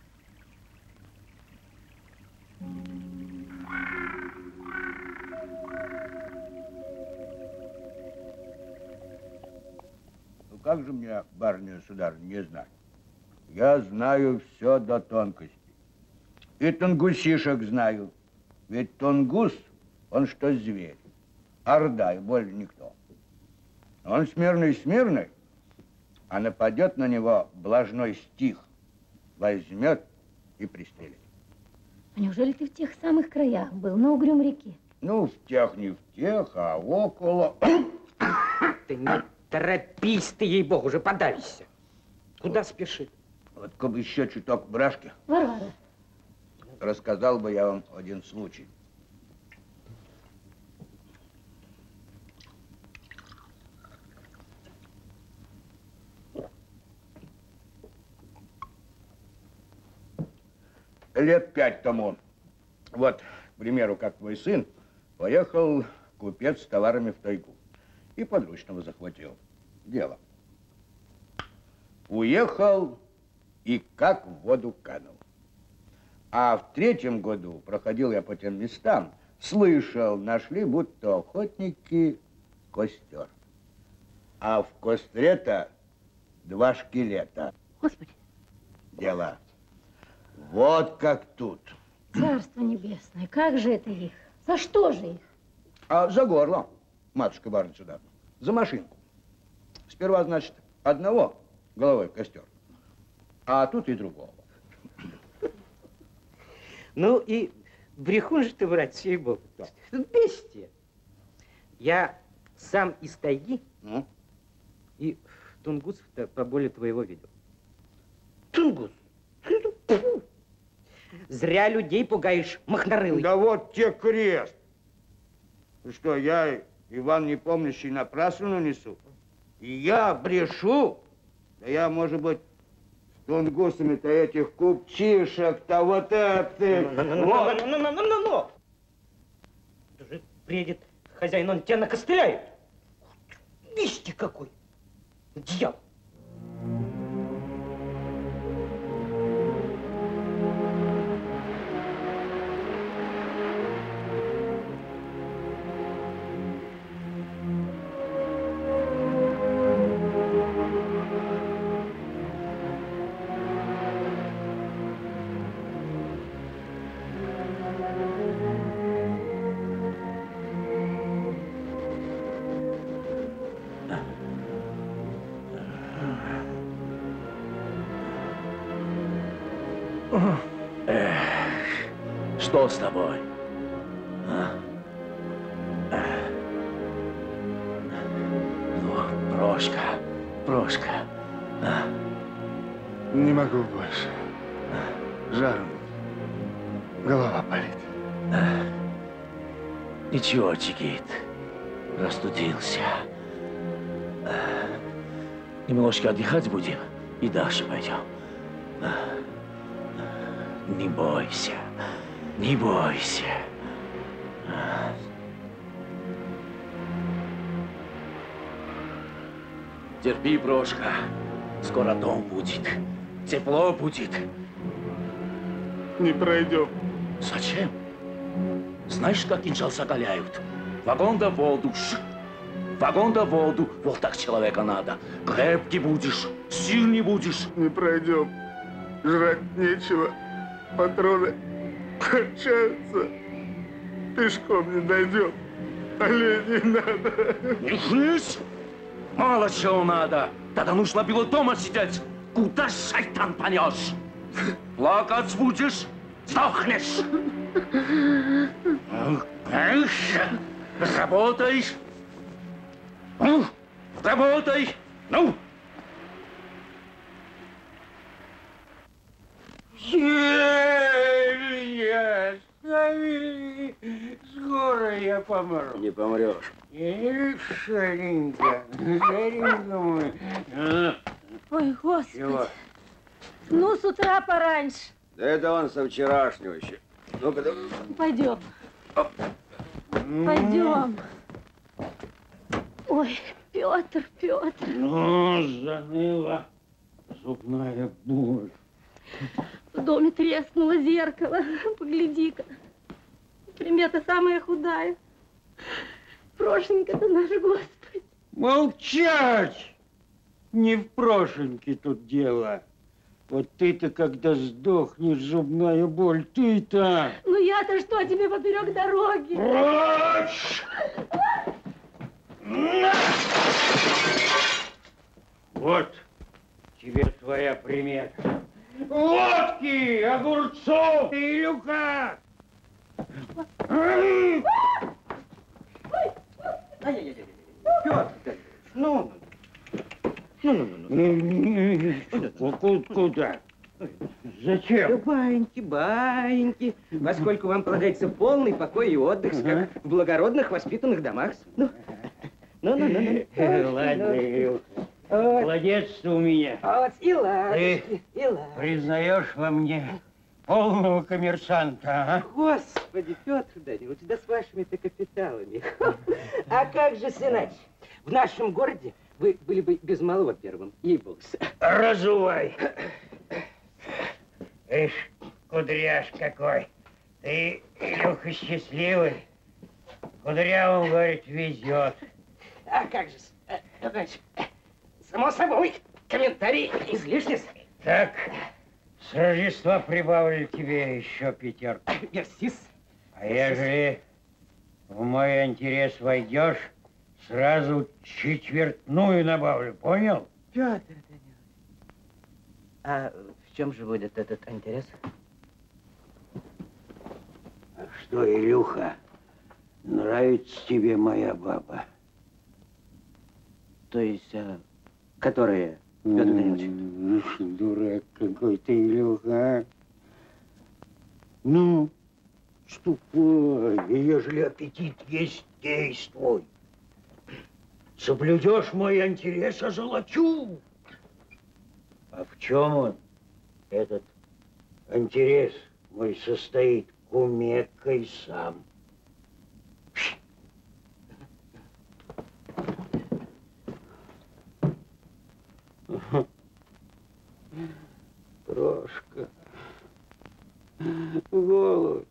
Ну как же мне, барыня, сударыня, не знать? Я знаю все до тонкости. И тунгусишек знаю. Ведь тунгус, он что зверь. Орда и более никто. Он смирный-смирный, а нападет на него блажной стих, возьмет и пристрелит. А неужели ты в тех самых краях был, на Угрюм реке? Ну, в тех не в тех, а около. Ты не торопись, ты, ей-богу, уже подавишься. Куда спешит? Вот как бы еще чуток брашки. Варвара. Рассказал бы я вам один случай. Лет пять тому, вот, к примеру, как твой сын, поехал купец с товарами в тайгу и подручного захватил. Дело. Уехал и как в воду канул. А в третьем году проходил я по тем местам, слышал, нашли будто охотники костер. А в костре-то два шкелета. Господи. Дело. Вот как тут. Царство небесное, как же это их? За что же их? А за горло, матушка барыня сюда, за машинку. Сперва, значит, одного головой в костер, а тут и другого. Ну и брехун же ты, брат, сей-богу. Бестия. Я сам из тайги ну? и тунгусов-то поболее твоего видел. Тунгус? Фу. Зря людей пугаешь, махнарылый. Да вот те крест. Ну что, я, Иван Непомнящий, напрасно несу? И я брешу? Да я, может быть, с тунгусами-то этих купчишек-то вот это... Ну-ну-ну-ну-ну-ну-ну! Ты же приедет хозяин, он тебя накостыляет. Вишь ты какой! Дьявол! Что с тобой? А? Ну, Прошка, Прошка. А? Не могу больше. Жаром. Голова болит. А? Ничего, Чигит. Простудился. А? Немножко отдыхать будем и дальше пойдем. А? Не бойся. Не бойся. Терпи, Прошка. Скоро дом будет. Тепло будет. Не пройдем. Зачем? Знаешь, как кинжал закаляют? Вагон да воду. Вагон да воду. Вот так человека надо. Крепкий будешь, сильный будешь. Не пройдем. Жрать нечего. Патроны кончаются. Пешком не дойдем. Оленей надо. Не жись! Мало чего надо. Тогда нужно было дома сидеть. Куда шайтан понес? Плакать будешь? сдохнешь. Работай. Ну, работай. Ну. Скоро я помру. Не помрешь. Шаренька, Шаренька мой. Ой, Господи. Чего? Ну, с утра пораньше. Да это он со вчерашнего еще. Ну-ка, да. Пойдем. Пойдем. Ой, Петр, Петр. Ну, заныла зубная боль. В доме треснуло зеркало. Погляди-ка. Примета самая худая. Прошенька-то наш Господь. Молчать! Не в Прошеньке тут дело. Вот ты-то, когда сдохнешь, зубная боль, ты-то... Ну я-то что тебе поперек дороги? Прочь! Вот тебе твоя примета. Водки, огурцов, Илюха! Петр, ну, ну, ну, ну, Куда? Зачем? Баиньки, баиньки. Поскольку вам полагается полный покой и отдых, как в благородных воспитанных домах. Ну, ну, ну, ну, ну. Ладно, Илюха. Молодец ты у меня. Вот, и ладушки, Ты и ладушки. признаешь во мне полного коммерсанта, а? Господи, Петр Данилович, да с вашими-то капиталами. А как же иначе? В нашем городе вы были бы без малого первым, ей-богу. Разувай. Ишь, кудряш какой. Ты, Илюха, счастливый. Кудрявым, говорит, везет. А как же, товарищ, само собой, комментарий излишний. Так, с Рождества прибавлю тебе еще пятерку. Мерсис. А ежели в мой интерес войдешь, сразу четвертную добавлю, понял? Петр Данилович, а в чем же будет этот интерес? А что, Илюха, нравится тебе моя баба? То есть, а, которые, Петр Данилович? Дурак какой ты, Илюха, а? Ну, ступай, ежели аппетит есть, действуй. Соблюдешь мой интерес, озолочу. А в чем он, этот интерес мой, состоит? Кумекай сам. Прошка, голубь,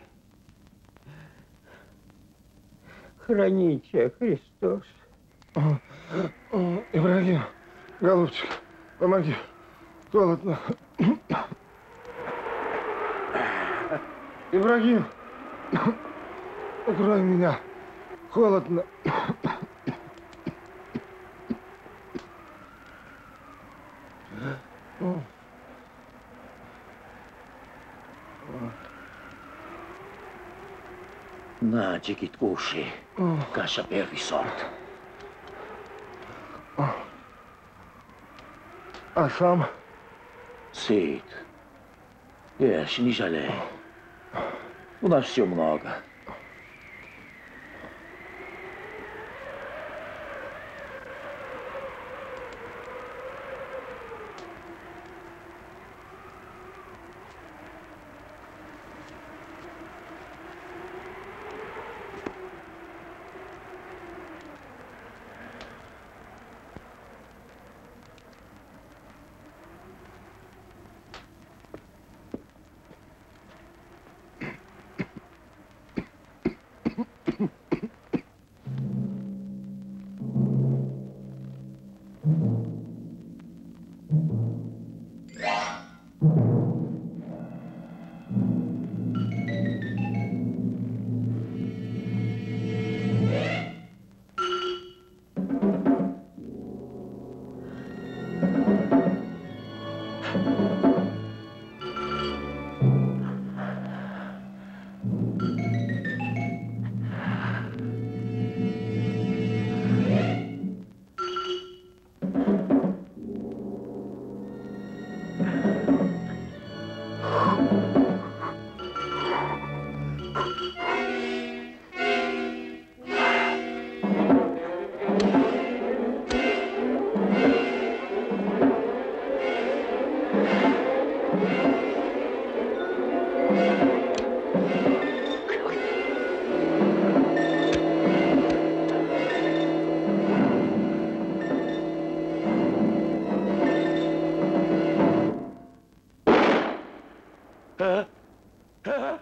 храни тебя Христос. О, о, Ибрагим, голубчик, помоги, холодно. Ибрагим, укрой меня, холодно. На, Джигит, кушай. Каша первый сорт. А сам? Сид, ешь, не жалей. У нас все много.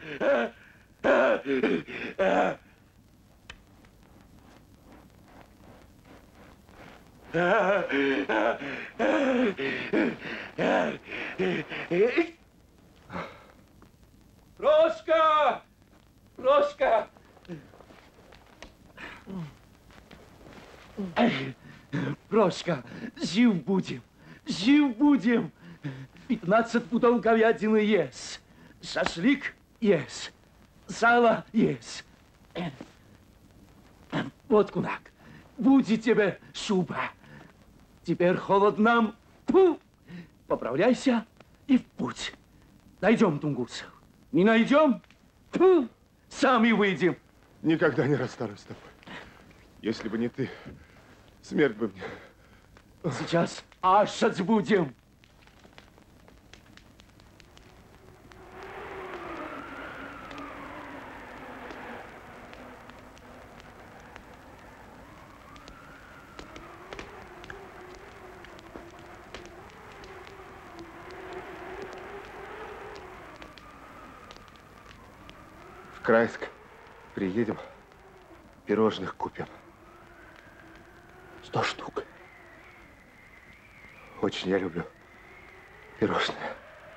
Прошка! Прошка! Прошка, жив будем, жив будем. пятнадцать пудов говядины есть, шашлык есть, сало есть. Вот, кунак, будет тебе шуба. Теперь холодно. Фу. Поправляйся и в путь. Найдем тунгусов. Не найдем? Фу. Сами выйдем. Никогда не расстанусь с тобой. Если бы не ты, смерть бы мне. Сейчас ашать будем. В Крайск приедем, пирожных купим. Сто штук. Очень я люблю пирожные.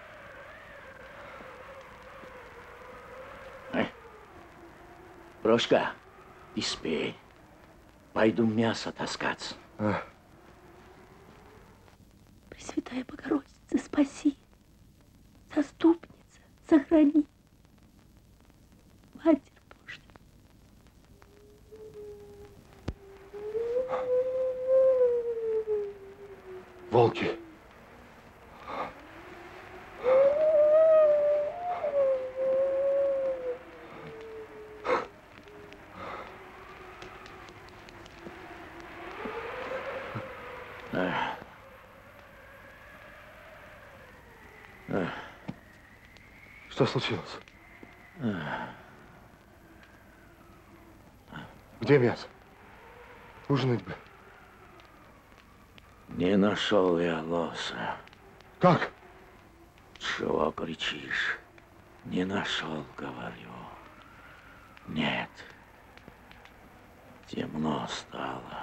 Прошка, ты спей. Пойду мясо таскать. А. Пресвятая Богородица, спаси. Заступница, сохрани. Матерь Божья. Волки. Что случилось? Где мясо? Ужинать бы. Не нашел я лоса. Как? Чего кричишь? Не нашел, говорю. Нет. Темно стало.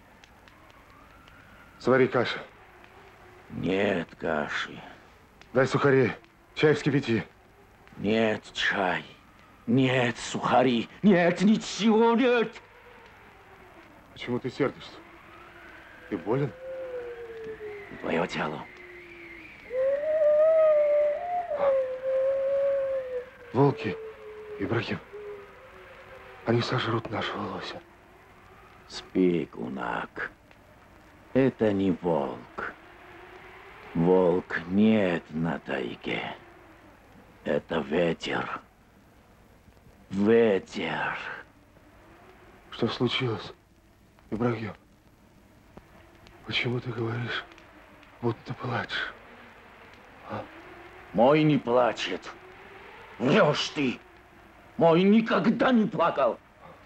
Свари каши. Нет каши. Дай сухарей. Чай вскипяти. Нет чай. Нет сухари. Нет ничего, нет. Почему ты сердишься? Ты болен? Твое дело. Волки, Ибрагим, они сожрут нашего лося. Спи, кунак. Это не волк. Волк нет на тайге. Это ветер. Ветер. Что случилось, Ибрагим? Почему ты говоришь, будто плачешь? А? Мой не плачет. Врешь ты. Мой никогда не плакал.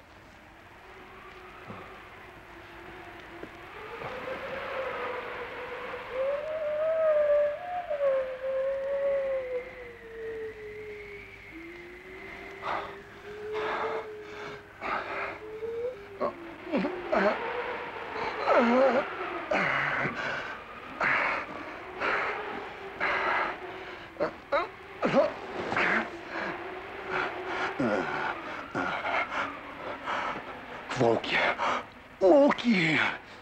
Волки! Волки!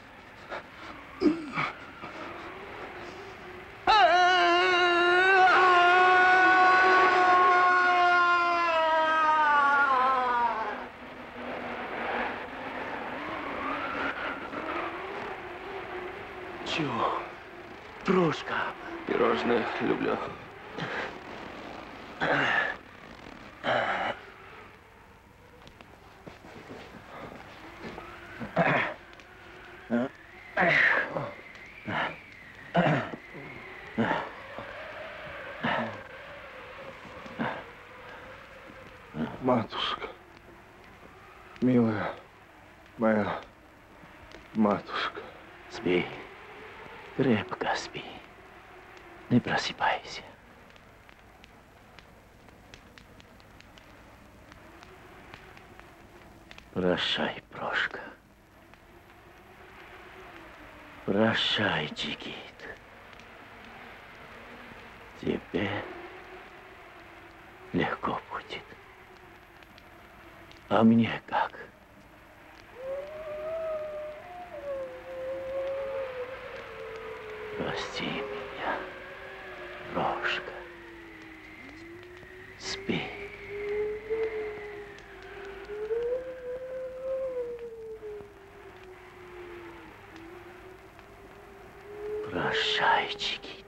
Чего? Прошка. Пирожные люблю. Матушка, милая моя матушка. Спи, крепко спи, не просыпайся. Прощай, Прошка. Прощай, Чигит. Тебе легко будет. А мне как? Прости меня, Прошка. Спи. Прощай, Чигит.